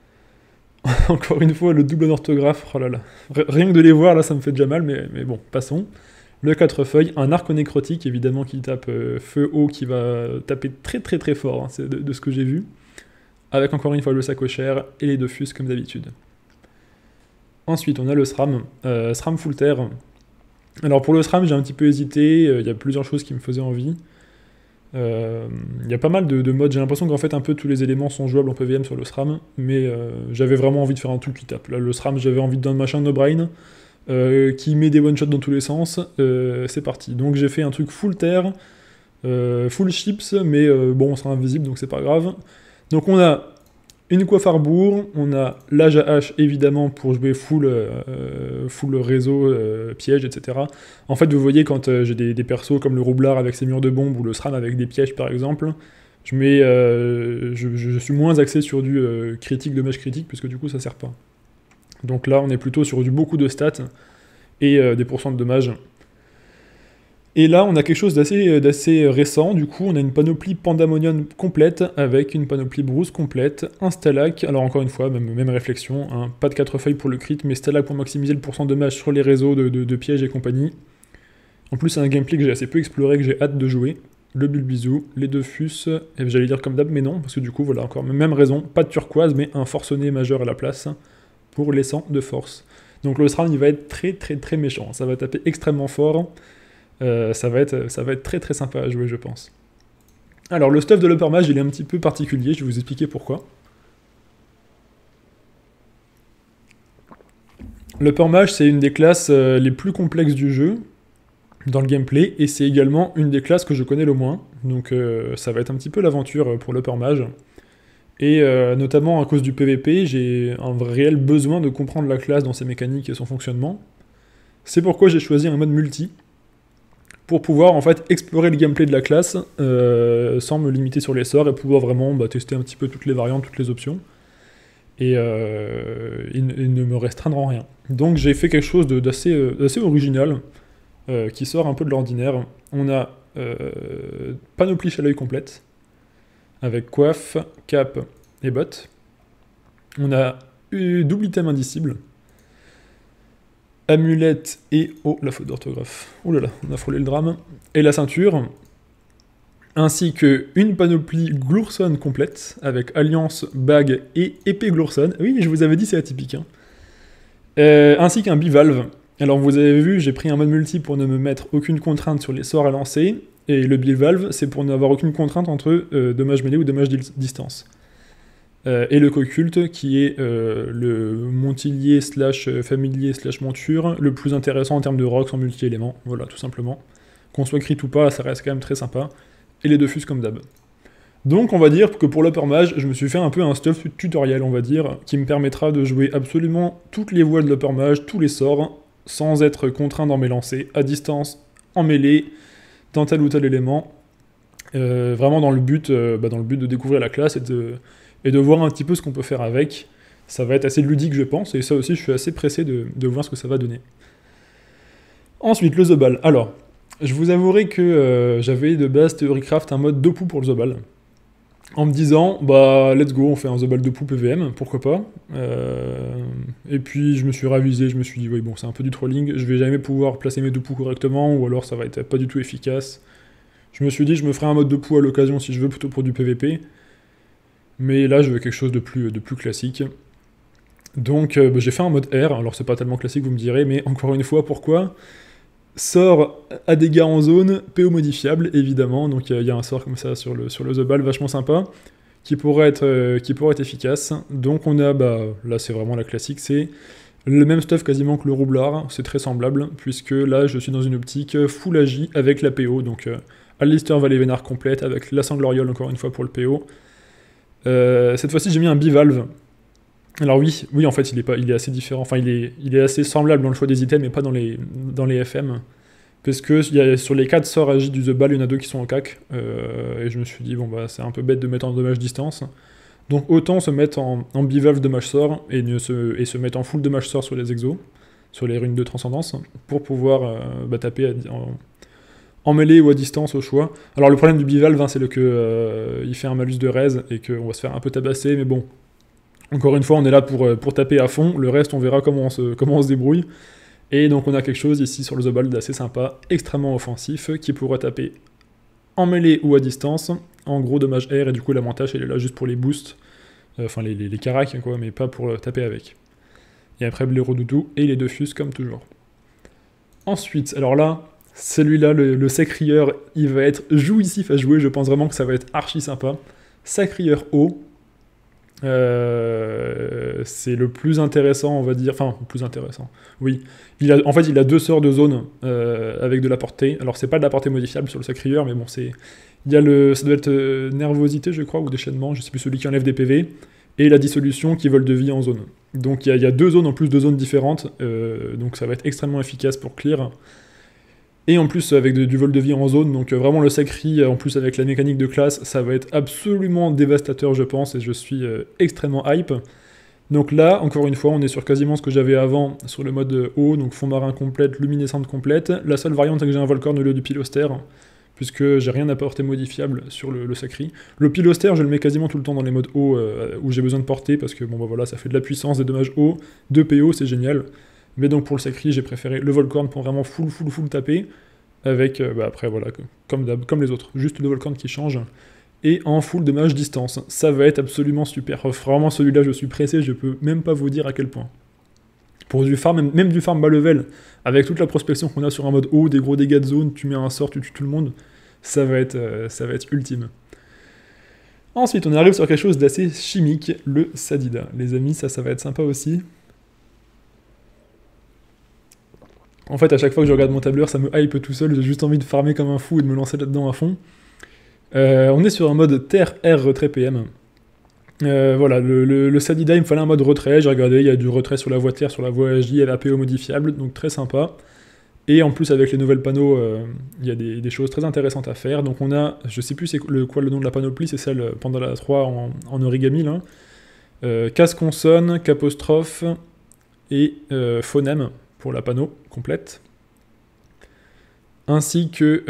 encore une fois le double orthographe, oh là là, rien que de les voir là ça me fait déjà mal, mais bon, passons. Le 4 feuilles, un arc nécrotique évidemment qui tape feu haut, qui va taper très fort, hein, c'est de ce que j'ai vu, avec encore une fois le sacochère et les Dofus comme d'habitude. Ensuite on a le SRAM, SRAM full terre. Alors pour le SRAM j'ai un petit peu hésité, il y a plusieurs choses qui me faisaient envie. Il y a pas mal de modes, j'ai l'impression qu'en fait un peu tous les éléments sont jouables en PVM sur le SRAM, mais j'avais vraiment envie de faire un truc qui tape. Là, le SRAM, j'avais envie d'un machin no brain, qui met des one-shots dans tous les sens, c'est parti. Donc j'ai fait un truc full terre, full chips, mais bon, on sera invisible, donc c'est pas grave. Donc on a une coiffe arbour, on a l'âge à hache évidemment pour jouer full réseau, piège, etc. En fait, vous voyez quand j'ai des persos comme le roublard avec ses murs de bombes ou le SRAM avec des pièges par exemple, je suis moins axé sur du critique de mage critique parce que du coup ça sert pas. Donc là, on est plutôt sur du beaucoup de stats et des pourcents de dommages. Et là, on a quelque chose d'assez récent, du coup, on a une panoplie Pandemonium complète, avec une panoplie Bruce complète, un Stalag, alors encore une fois, même réflexion, hein, pas de 4 feuilles pour le crit, mais Stalag pour maximiser le pourcent de dommage sur les réseaux de pièges et compagnie. En plus, c'est un gameplay que j'ai assez peu exploré, que j'ai hâte de jouer. Le Bulbizou, les deux Fus, et j'allais dire comme d'hab, mais non, parce que du coup, voilà, encore même raison, pas de turquoise, mais un forcené majeur à la place, pour les 100 de force. Donc le SRAM, il va être très méchant, ça va taper extrêmement fort. Ça va être très sympa à jouer, je pense. Alors, le stuff de l'Upper Mage, il est un petit peu particulier, je vais vous expliquer pourquoi. L'Upper Mage, c'est une des classes les plus complexes du jeu, dans le gameplay, et c'est également une des classes que je connais le moins, donc ça va être un petit peu l'aventure pour l'Upper Mage. Et notamment à cause du PVP, j'ai un réel besoin de comprendre la classe dans ses mécaniques et son fonctionnement. C'est pourquoi j'ai choisi un mode multi, pour pouvoir en fait explorer le gameplay de la classe sans me limiter sur les sorts et pouvoir vraiment tester un petit peu toutes les variantes, toutes les options et ne me restreindre en rien. Donc j'ai fait quelque chose d'assez original qui sort un peu de l'ordinaire. On a panoplie chaleuil complète avec coiffe, cap et bottes. On a double item indicible, amulette et... Oh, la faute d'orthographe. Oh là là, on a frôlé le drame. Et la ceinture, ainsi que une panoplie Glourson complète, avec alliance, bague et épée Glourson. Oui, je vous avais dit, c'est atypique. Hein. Ainsi qu'un bivalve. Alors vous avez vu, j'ai pris un mode multi pour ne me mettre aucune contrainte sur les sorts à lancer, et le bivalve, c'est pour n'avoir aucune contrainte entre dommage mêlée ou dommage distance. Et le Coculte, qui est le montilier / familier / monture, le plus intéressant en termes de rocks en multi-éléments, voilà, tout simplement. Qu'on soit crit ou pas, ça reste quand même très sympa. Et les deux fus comme d'hab. Donc on va dire que pour l'Upper Mage, je me suis fait un peu un stuff tutoriel, on va dire, qui me permettra de jouer absolument toutes les voies de l'Upper Mage, tous les sorts, sans être contraint dans mes lancers, à distance, en mêlée, dans tel ou tel élément, vraiment dans le but de découvrir la classe et de voir un petit peu ce qu'on peut faire avec. Ça va être assez ludique, je pense, et ça aussi, je suis assez pressé de voir ce que ça va donner. Ensuite, le Zobal. Alors, je vous avouerai que j'avais de base Theorycraft un mode Dopu pour le Zobal, en me disant, bah, let's go, on fait un Zobal Dopu PVM, pourquoi pas. Et puis, je me suis ravisé, je me suis dit, oui, bon, c'est un peu du trolling, je vais jamais pouvoir placer mes Dopu correctement, ou alors ça va être pas du tout efficace. Je me suis dit, je me ferai un mode Dopu à l'occasion si je veux, plutôt pour du PVP. Mais là, je veux quelque chose de plus classique. Donc, j'ai fait un mode R, alors c'est pas tellement classique, vous me direz, mais encore une fois, pourquoi ? Sort à dégâts en zone, PO modifiable, évidemment, donc il y a un sort comme ça sur le Zobal, vachement sympa, qui pourrait être efficace. Donc on a, là c'est vraiment la classique, c'est le même stuff quasiment que le roublard, c'est très semblable, puisque là je suis dans une optique full agi avec la PO, donc Alistair Valley Vénard complète, avec la Sangloriole encore une fois pour le PO. Cette fois-ci j'ai mis un bivalve. Alors oui, en fait il est assez différent, enfin il est assez semblable dans le choix des items mais pas dans les FM. Parce que sur les 4 sorts agis du The Ball, il y en a 2 qui sont en cac. Et je me suis dit, bon bah c'est un peu bête de mettre en dommage distance. Donc autant se mettre en bivalve dommage sort et se mettre en full dommage sort sur les exos, sur les runes de transcendance, pour pouvoir taper en mêlée ou à distance au choix. Alors le problème du bivalve, c'est que il fait un malus de raise et qu'on va se faire un peu tabasser, mais bon. Encore une fois, on est là pour taper à fond, le reste on verra comment on se débrouille. Et donc on a quelque chose ici sur le Zobal d'assez sympa, extrêmement offensif, qui pourra taper en mêlée ou à distance, en gros dommage R, et du coup l'avantage elle est là juste pour les boosts, enfin les caracs quoi, mais pas pour taper avec. Et après les redoudous et les deux fus comme toujours. Ensuite, alors là, Celui-là, le Sacrieur, il va être jouissif à jouer, je pense vraiment que ça va être archi sympa. Sacrieur haut, c'est le plus intéressant, on va dire. Enfin, le plus intéressant. Oui. En fait, il a deux sorts de zone avec de la portée. Alors, c'est pas de la portée modifiable sur le Sacrieur, mais bon, c'est. Ça doit être nervosité, je crois, ou déchaînement. Je sais plus, celui qui enlève des PV. Et la dissolution qui vole de vie en zone. Donc, il y a deux zones en plus, deux zones différentes. Donc, ça va être extrêmement efficace pour clear. Et en plus avec du vol de vie en zone, donc vraiment le Sacri, en plus avec la mécanique de classe, ça va être absolument dévastateur je pense, et je suis extrêmement hype. Donc là, encore une fois, on est sur quasiment ce que j'avais avant sur le mode haut, donc fond marin complète, luminescente complète. La seule variante c'est que j'ai un Volcorn au lieu du Pilostère, puisque j'ai rien à porter modifiable sur le Sacri. Le Pilostère, je le mets quasiment tout le temps dans les modes haut où j'ai besoin de porter, parce que bon bah voilà, ça fait de la puissance, des dommages hauts, 2 PO, c'est génial. Mais donc pour le Sacri, j'ai préféré le Volcorn pour vraiment full taper, avec, après voilà, comme les autres, juste le Volcorn qui change, et en full dommage distance. Ça va être absolument super. Vraiment celui-là, je suis pressé, je peux même pas vous dire à quel point. Pour du farm, même du farm bas level, avec toute la prospection qu'on a sur un mode haut, des gros dégâts de zone, tu mets un sort, tu tues tout le monde, ça va être ultime. Ensuite, on arrive sur quelque chose d'assez chimique, le Sadida. Les amis, ça va être sympa aussi. En fait, à chaque fois que je regarde mon tableur, ça me hype tout seul, j'ai juste envie de farmer comme un fou et de me lancer là-dedans à fond. On est sur un mode Terre R retrait PM. Voilà, le Sadida, il me fallait un mode retrait, j'ai regardé, il y a du retrait sur la voie Terre, sur la voie AJ, il y a la PO modifiable, donc très sympa. Et en plus, avec les nouvelles panneaux, il y a des choses très intéressantes à faire. Donc on a, je sais plus c'est quoi le nom de la panoplie, c'est celle Pandala 3 en origami, là. Casse consonne, capostrophe et phonème pour la panneau complète, ainsi que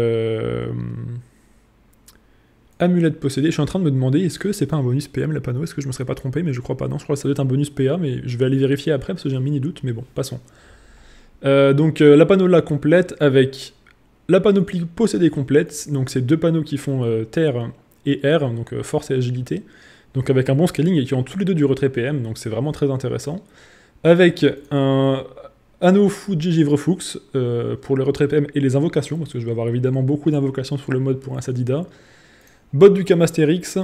amulette possédée. Je suis en train de me demander, est-ce que c'est pas un bonus PM la panneau? Est-ce que je me serais pas trompé? Mais je crois pas, non, je crois que ça doit être un bonus PA, mais je vais aller vérifier après parce que j'ai un mini doute, mais bon, passons. Donc la panneau là complète avec la panoplie possédée complète, donc c'est deux panneaux qui font terre et air, donc force et agilité, donc avec un bon scaling et qui ont tous les deux du retrait PM, donc c'est vraiment très intéressant. Avec un Anneau Fuji Givre Fuchs pour le retrait PM et les invocations, parce que je vais avoir évidemment beaucoup d'invocations sur le mode pour un Sadida. Bots du Kamastérix,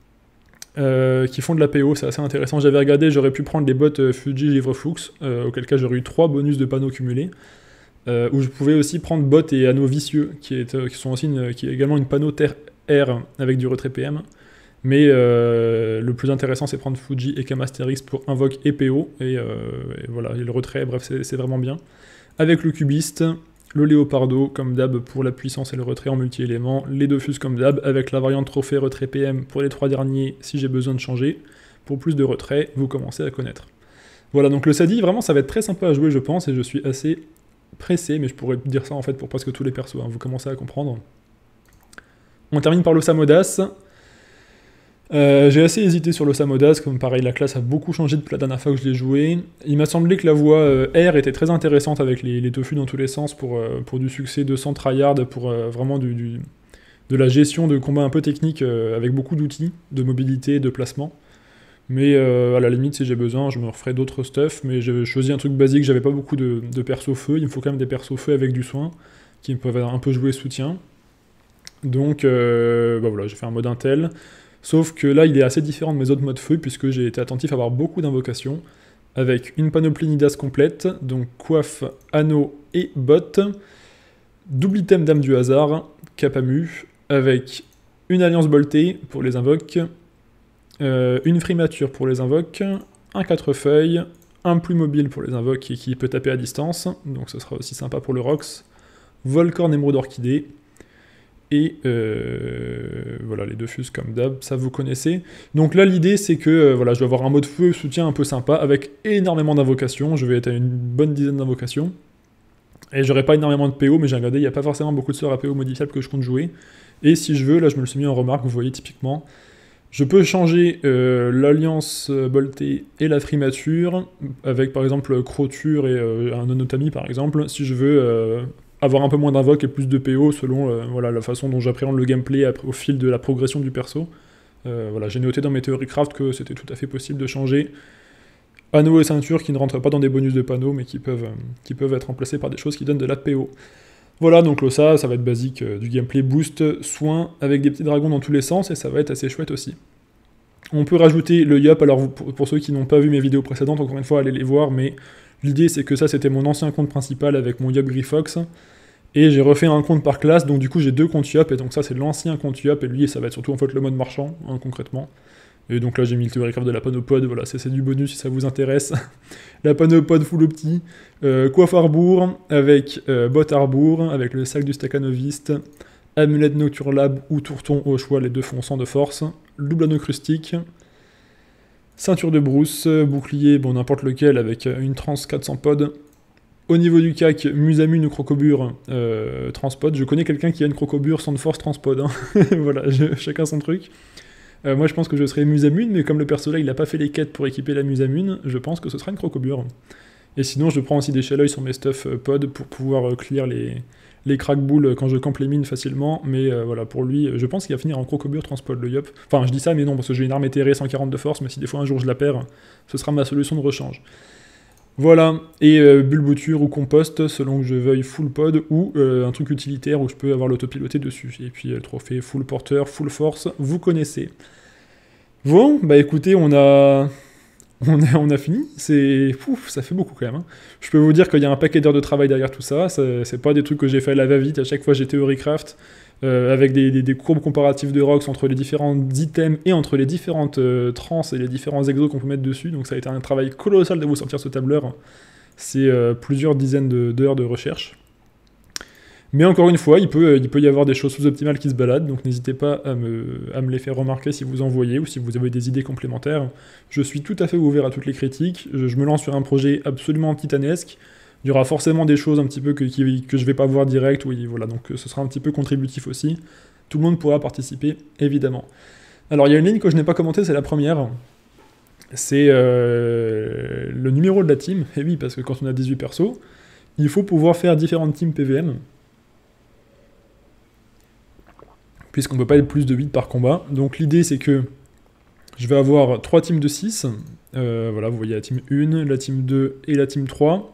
qui font de la PO, c'est assez intéressant. J'avais regardé, j'aurais pu prendre les bots Fuji Givre Fuchs, auquel cas j'aurais eu 3 bonus de panneaux cumulés, où je pouvais aussi prendre bots et anneaux vicieux, qui est également une panneau Terre R avec du retrait PM. Mais le plus intéressant, c'est prendre Fuji et Kamastérix pour invoque et PO, et voilà, et le retrait, bref, c'est vraiment bien. Avec le cubiste, le léopardo, comme d'hab, pour la puissance et le retrait en multi-éléments, les Dofus comme d'hab, avec la variante trophée retrait PM pour les 3 derniers, si j'ai besoin de changer. Pour plus de retrait, vous commencez à connaître. Voilà, donc le Sadi, vraiment, ça va être très sympa à jouer, je pense, et je suis assez pressé, mais je pourrais dire ça, en fait, pour presque tous les persos, hein, vous commencez à comprendre. On termine par le Samodas. J'ai assez hésité sur le Samodas, comme pareil la classe a beaucoup changé depuis la dernière fois que je l'ai joué. Il m'a semblé que la voie R était très intéressante avec les Tofu dans tous les sens pour du succès de 100 tryhard, pour vraiment de la gestion de combat un peu technique avec beaucoup d'outils, de mobilité, de placement. Mais à la limite si j'ai besoin je me referai d'autres stuff, mais j'ai choisi un truc basique, j'avais pas beaucoup de persos feu, il me faut quand même des persos feu avec du soin, qui peuvent un peu jouer soutien. Donc voilà, j'ai fait un mode Intel. Sauf que là, il est assez différent de mes autres modes feu, puisque j'ai été attentif à avoir beaucoup d'invocations, avec une panoplie Nidas complète, donc coiffe, anneau et botte, double item Dame du hasard, Capamu, avec une alliance boltée pour les invoques, une frimature pour les invoques, un 4 feuilles, un plus mobile pour les invoques et qui peut taper à distance, donc ce sera aussi sympa pour le Rox, Volcorn émeraude orchidée, et voilà, les Dofus comme d'hab, ça vous connaissez. Donc là, l'idée, c'est que voilà, je vais avoir un mode feu soutien un peu sympa, avec énormément d'invocations, je vais être à une bonne dizaine d'invocations. Et j'aurai pas énormément de PO, mais j'ai regardé, il n'y a pas forcément beaucoup de sorts à PO modifiables que je compte jouer. Et si je veux, là je me le suis mis en remarque, vous voyez typiquement, je peux changer l'alliance boltée et la frimature, avec par exemple Croture et un Onotami par exemple, si je veux avoir un peu moins d'invoque et plus de PO selon voilà, la façon dont j'appréhende le gameplay au fil de la progression du perso. Voilà, j'ai noté dans mes Theorycraft que c'était tout à fait possible de changer anneaux et ceintures qui ne rentrent pas dans des bonus de panneaux, mais qui peuvent être remplacés par des choses qui donnent de la PO. Voilà, donc ça va être basique, du gameplay boost, soin, avec des petits dragons dans tous les sens, et ça va être assez chouette aussi. On peut rajouter le Yup, alors pour ceux qui n'ont pas vu mes vidéos précédentes, encore une fois, allez les voir, mais l'idée c'est que ça c'était mon ancien compte principal avec mon Yup Grifox, et j'ai refait un compte par classe, donc du coup j'ai 2 comptes Yup, et donc ça c'est l'ancien compte Yup, et lui ça va être surtout en fait le mode marchand, hein, concrètement. Et donc là j'ai mis le Theorycraft de la Panopod, voilà, c'est du bonus si ça vous intéresse. La Panopod full opti, coiffe Arbour, avec botte Arbour, avec le sac du Stakhanoviste, amulette Nocturlab ou Tourton au choix, les deux font 100 de force, double anneau crustique, ceinture de brousse, bouclier, bon n'importe lequel, avec une trans 400 pod. Au niveau du CAC, Musamune ou Crocobure, transpod. Je connais quelqu'un qui a une Crocobure sans de force transpod, hein. Voilà, chacun son truc. Moi je pense que je serai Musamune, mais comme le perso là il a pas fait les quêtes pour équiper la Musamune, je pense que ce sera une Crocobure. Et sinon je prends aussi des Shell sur mes stuff pod pour pouvoir clear les crackboules quand je campe les mines facilement, mais voilà, pour lui, je pense qu'il va finir en Crocobure transpod le Yup. Enfin je dis ça mais non, parce que j'ai une arme éthérée 140 de force, mais si des fois un jour je la perds, ce sera ma solution de rechange. Voilà, et bulbouture ou compost, selon que je veuille full pod, ou un truc utilitaire où je peux avoir l'autopiloté dessus. Et puis le trophée full porteur, full force, vous connaissez. Bon, bah écoutez, on a fini, ça fait beaucoup quand même. Hein. Je peux vous dire qu'il y a un paquet d'heures de travail derrière tout ça, c'est pas des trucs que j'ai fait à la va-vite, à chaque fois j'ai Theorycraft, avec des courbes comparatives de rocks entre les différents items et entre les différentes trans et les différents exos qu'on peut mettre dessus, donc ça a été un travail colossal de vous sortir ce tableur. C'est plusieurs dizaines d'heures de recherche. Mais encore une fois, il peut y avoir des choses sous-optimales qui se baladent, donc n'hésitez pas à me les faire remarquer si vous en voyez ou si vous avez des idées complémentaires. Je suis tout à fait ouvert à toutes les critiques, je me lance sur un projet absolument titanesque. Il y aura forcément des choses un petit peu que je vais pas voir direct, oui, voilà, donc ce sera un petit peu contributif aussi. Tout le monde pourra participer, évidemment. Alors il y a une ligne que je n'ai pas commentée, c'est la première. C'est le numéro de la team, et oui, parce que quand on a 18 persos, il faut pouvoir faire différentes teams PVM. Puisqu'on ne peut pas être plus de 8 par combat. Donc l'idée c'est que je vais avoir 3 teams de 6. Voilà, vous voyez la team 1, la team 2 et la team 3.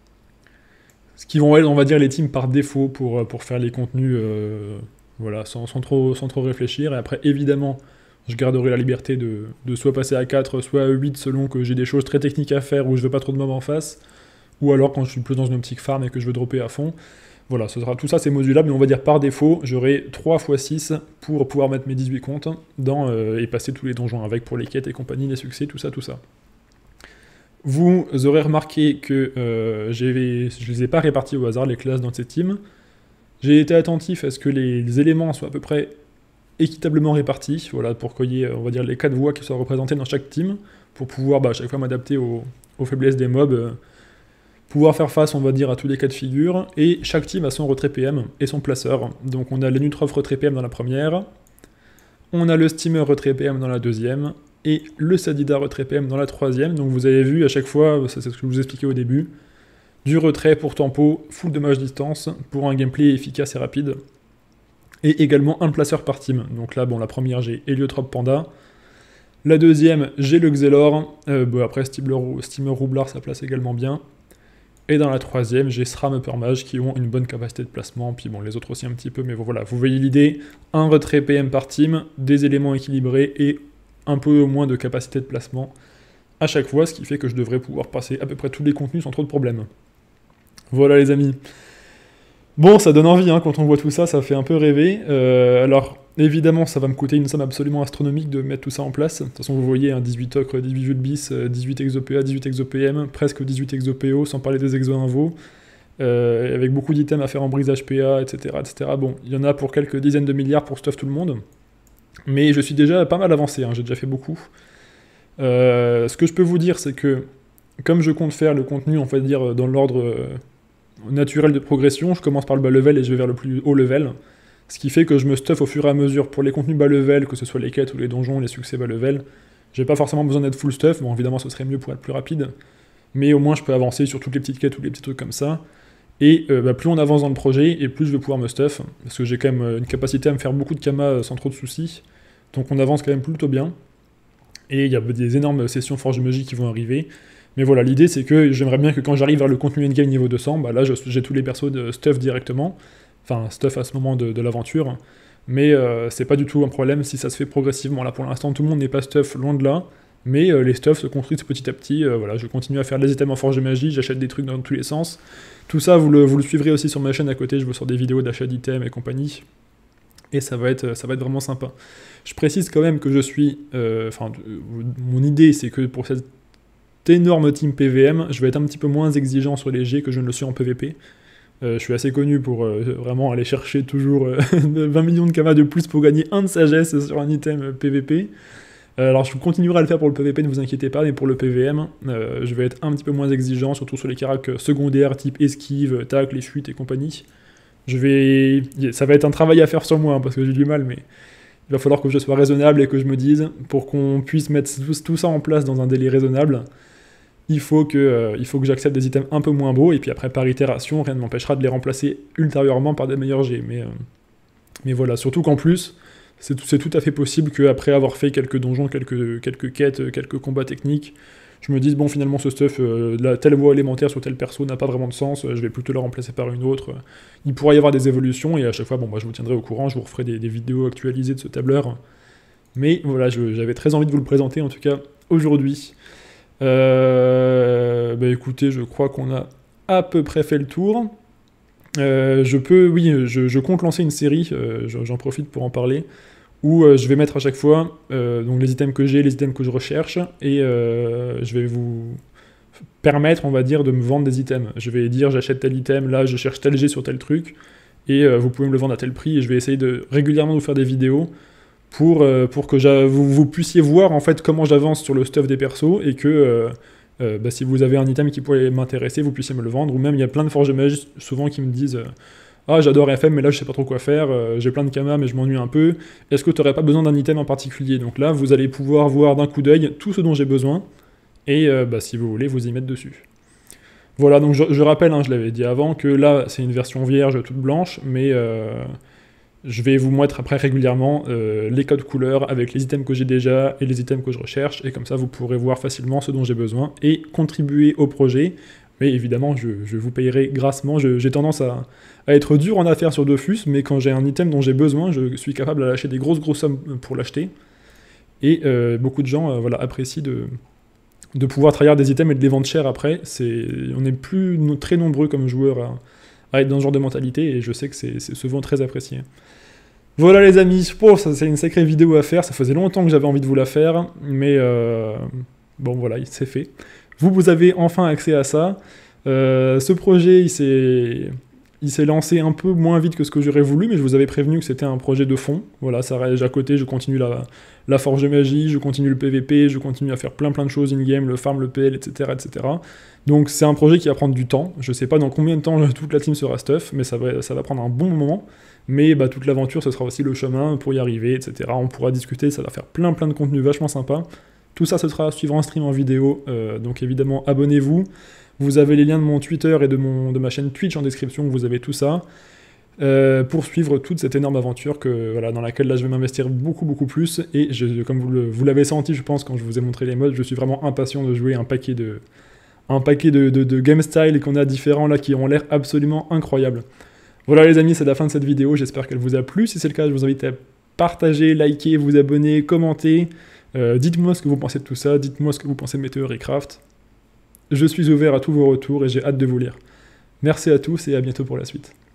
Ce qui vont être, on va dire, les teams par défaut pour faire les contenus voilà, sans trop réfléchir. Et après, évidemment, je garderai la liberté de soit passer à 4, soit à 8, selon que j'ai des choses très techniques à faire ou je veux pas trop de mobs en face. Ou alors quand je suis plus dans une optique farm et que je veux dropper à fond. Voilà, tout ça c'est modulable, mais on va dire par défaut, j'aurai 3 x 6 pour pouvoir mettre mes 18 comptes et passer tous les donjons avec pour les quêtes et compagnie, les succès, tout ça. Vous aurez remarqué que je les ai pas répartis au hasard, les classes dans cette team. J'ai été attentif à ce que les éléments soient à peu près équitablement répartis, voilà, pour qu'il y ait, on va dire, les 4 voies qui soient représentées dans chaque team, pour pouvoir à chaque fois m'adapter aux faiblesses des mobs, pouvoir faire face, on va dire, à tous les cas de figure, et chaque team a son retrait PM et son placeur. Donc on a l'Enutrof retrait PM dans la première, on a le Steamer retrait PM dans la deuxième, et le Sadida retrait PM dans la troisième. Donc vous avez vu à chaque fois, c'est ce que je vous expliquais au début, du retrait pour tempo, full dommage distance, pour un gameplay efficace et rapide, et également un placeur par team. Donc là, bon, la première j'ai Héliotrope Panda, la deuxième j'ai le Xelor, après Steamer Roublard ça place également bien, et dans la troisième, j'ai Sram Upper Mage qui ont une bonne capacité de placement, puis bon, les autres aussi un petit peu, mais voilà, vous voyez l'idée, un retrait PM par team, des éléments équilibrés et un peu moins de capacité de placement à chaque fois, ce qui fait que je devrais pouvoir passer à peu près tous les contenus sans trop de problèmes. Voilà les amis. Bon, ça donne envie, hein, quand on voit tout ça, ça fait un peu rêver. Alors, évidemment, ça va me coûter une somme absolument astronomique de mettre tout ça en place. De toute façon, vous voyez, 18 ocre, 18 Vulbis, 18 ExoPA, 18 ExoPM, presque 18 ExoPO, sans parler des exo-invo, avec beaucoup d'items à faire en brisage PA, etc., etc. Bon, il y en a pour quelques dizaines de milliards pour stuff tout le monde, mais je suis déjà pas mal avancé, hein, j'ai déjà fait beaucoup. Ce que je peux vous dire, c'est que, comme je compte faire le contenu, on va dire, dans l'ordre naturel de progression, je commence par le bas level et je vais vers le plus haut level, ce qui fait que je me stuff au fur et à mesure pour les contenus bas level, que ce soit les quêtes ou les donjons, les succès bas level. J'ai pas forcément besoin d'être full stuff, bon évidemment ce serait mieux pour être plus rapide, mais au moins je peux avancer sur toutes les petites quêtes ou les petits trucs comme ça, et plus on avance dans le projet, et plus je vais pouvoir me stuff, parce que j'ai quand même une capacité à me faire beaucoup de kamas sans trop de soucis, donc on avance quand même plutôt bien, et il y a des énormes sessions Forge Magie qui vont arriver. Mais voilà, l'idée c'est que j'aimerais bien que quand j'arrive vers le contenu endgame niveau 200, bah là j'ai tous les persos de stuff directement, enfin stuff à ce moment de l'aventure, mais c'est pas du tout un problème si ça se fait progressivement. Là pour l'instant tout le monde n'est pas stuff, loin de là, mais les stuffs se construisent petit à petit, voilà, je continue à faire des items en forge de magie, j'achète des trucs dans tous les sens. Tout ça vous le suivrez aussi sur ma chaîne à côté, je vous sors des vidéos d'achat d'items et compagnie, et ça va être vraiment sympa. Je précise quand même que je suis, mon idée c'est que pour cette énorme team PVM, je vais être un petit peu moins exigeant sur les G que je ne le suis en PVP. Je suis assez connu pour vraiment aller chercher toujours 20 millions de kamas de plus pour gagner 1 de sagesse sur un item PVP. Alors je continuerai à le faire pour le PVP, ne vous inquiétez pas, mais pour le PVM, je vais être un petit peu moins exigeant, surtout sur les caracs secondaires type esquive, tacle, les fuites et compagnie. Ça va être un travail à faire sur moi, hein, parce que j'ai du mal, mais il va falloir que je sois raisonnable et que je me dise, pour qu'on puisse mettre tout ça en place dans un délai raisonnable, il faut que j'accepte des items un peu moins beaux, et puis après, par itération, rien ne m'empêchera de les remplacer ultérieurement par des meilleurs G. Mais voilà, surtout qu'en plus, c'est tout à fait possible qu'après avoir fait quelques donjons, quelques quêtes, quelques combats techniques, je me dise, bon, finalement, ce stuff, telle voie élémentaire sur tel perso n'a pas vraiment de sens, je vais plutôt la remplacer par une autre. Il pourrait y avoir des évolutions, et à chaque fois, bon, je vous tiendrai au courant, je vous referai des vidéos actualisées de ce tableur. Mais voilà, j'avais très envie de vous le présenter, en tout cas, aujourd'hui. Écoutez, je crois qu'on a à peu près fait le tour. Je compte lancer une série, j'en profite pour en parler, où je vais mettre à chaque fois donc les items que j'ai, les items que je recherche, et je vais vous permettre, on va dire, de me vendre des items. Je vais dire, j'achète tel item, là je cherche tel G sur tel truc, et vous pouvez me le vendre à tel prix, et je vais essayer de régulièrement vous faire des vidéos pour que vous puissiez voir en fait comment j'avance sur le stuff des persos, et que si vous avez un item qui pourrait m'intéresser, vous puissiez me le vendre. Ou même il y a plein de forges de magie souvent qui me disent ah, j'adore FM, mais là je sais pas trop quoi faire, j'ai plein de kamas mais je m'ennuie un peu, est-ce que tu n'aurais pas besoin d'un item en particulier? Donc là vous allez pouvoir voir d'un coup d'œil tout ce dont j'ai besoin, et si vous voulez vous y mettre dessus. Voilà, donc je rappelle, hein, je l'avais dit avant, que là c'est une version vierge toute blanche, mais je vais vous mettre après régulièrement les codes couleurs avec les items que j'ai déjà et les items que je recherche, et comme ça vous pourrez voir facilement ce dont j'ai besoin et contribuer au projet. Mais évidemment, je vous payerai grassement. J'ai tendance à être dur en affaires sur Dofus, mais quand j'ai un item dont j'ai besoin, je suis capable de lâcher des grosses sommes pour l'acheter. Et beaucoup de gens apprécient de pouvoir trahir des items et de les vendre cher après. On n'est plus très nombreux comme joueurs à être dans ce genre de mentalité, et je sais que c'est souvent très apprécié. Voilà les amis, ça c'est une sacrée vidéo à faire, ça faisait longtemps que j'avais envie de vous la faire, mais bon voilà, c'est fait. Vous avez enfin accès à ça. Ce projet, il s'est lancé un peu moins vite que ce que j'aurais voulu, mais je vous avais prévenu que c'était un projet de fond. Voilà, ça reste à côté, je continue la forge de magie, je continue le PVP, je continue à faire plein de choses in-game, le farm, le PL, etc., etc. Donc c'est un projet qui va prendre du temps. Je sais pas dans combien de temps toute la team sera stuff, mais ça va prendre un bon moment. Mais toute l'aventure, ce sera aussi le chemin pour y arriver, etc. On pourra discuter, ça va faire plein de contenu vachement sympa. Tout ça, ce sera à suivre en stream, en vidéo, donc évidemment, abonnez-vous. Vous avez les liens de mon Twitter et de ma chaîne Twitch en description, vous avez tout ça, pour suivre toute cette énorme aventure dans laquelle là, je vais m'investir beaucoup plus, et comme vous l'avez senti, je pense, quand je vous ai montré les modes, je suis vraiment impatient de jouer un paquet de game style qu'on a différents là, qui ont l'air absolument incroyables. Voilà les amis, c'est la fin de cette vidéo, j'espère qu'elle vous a plu. Si c'est le cas, je vous invite à partager, liker, vous abonner, commenter. Dites-moi ce que vous pensez de tout ça, dites-moi ce que vous pensez de Météoricraft. Je suis ouvert à tous vos retours et j'ai hâte de vous lire. Merci à tous et à bientôt pour la suite.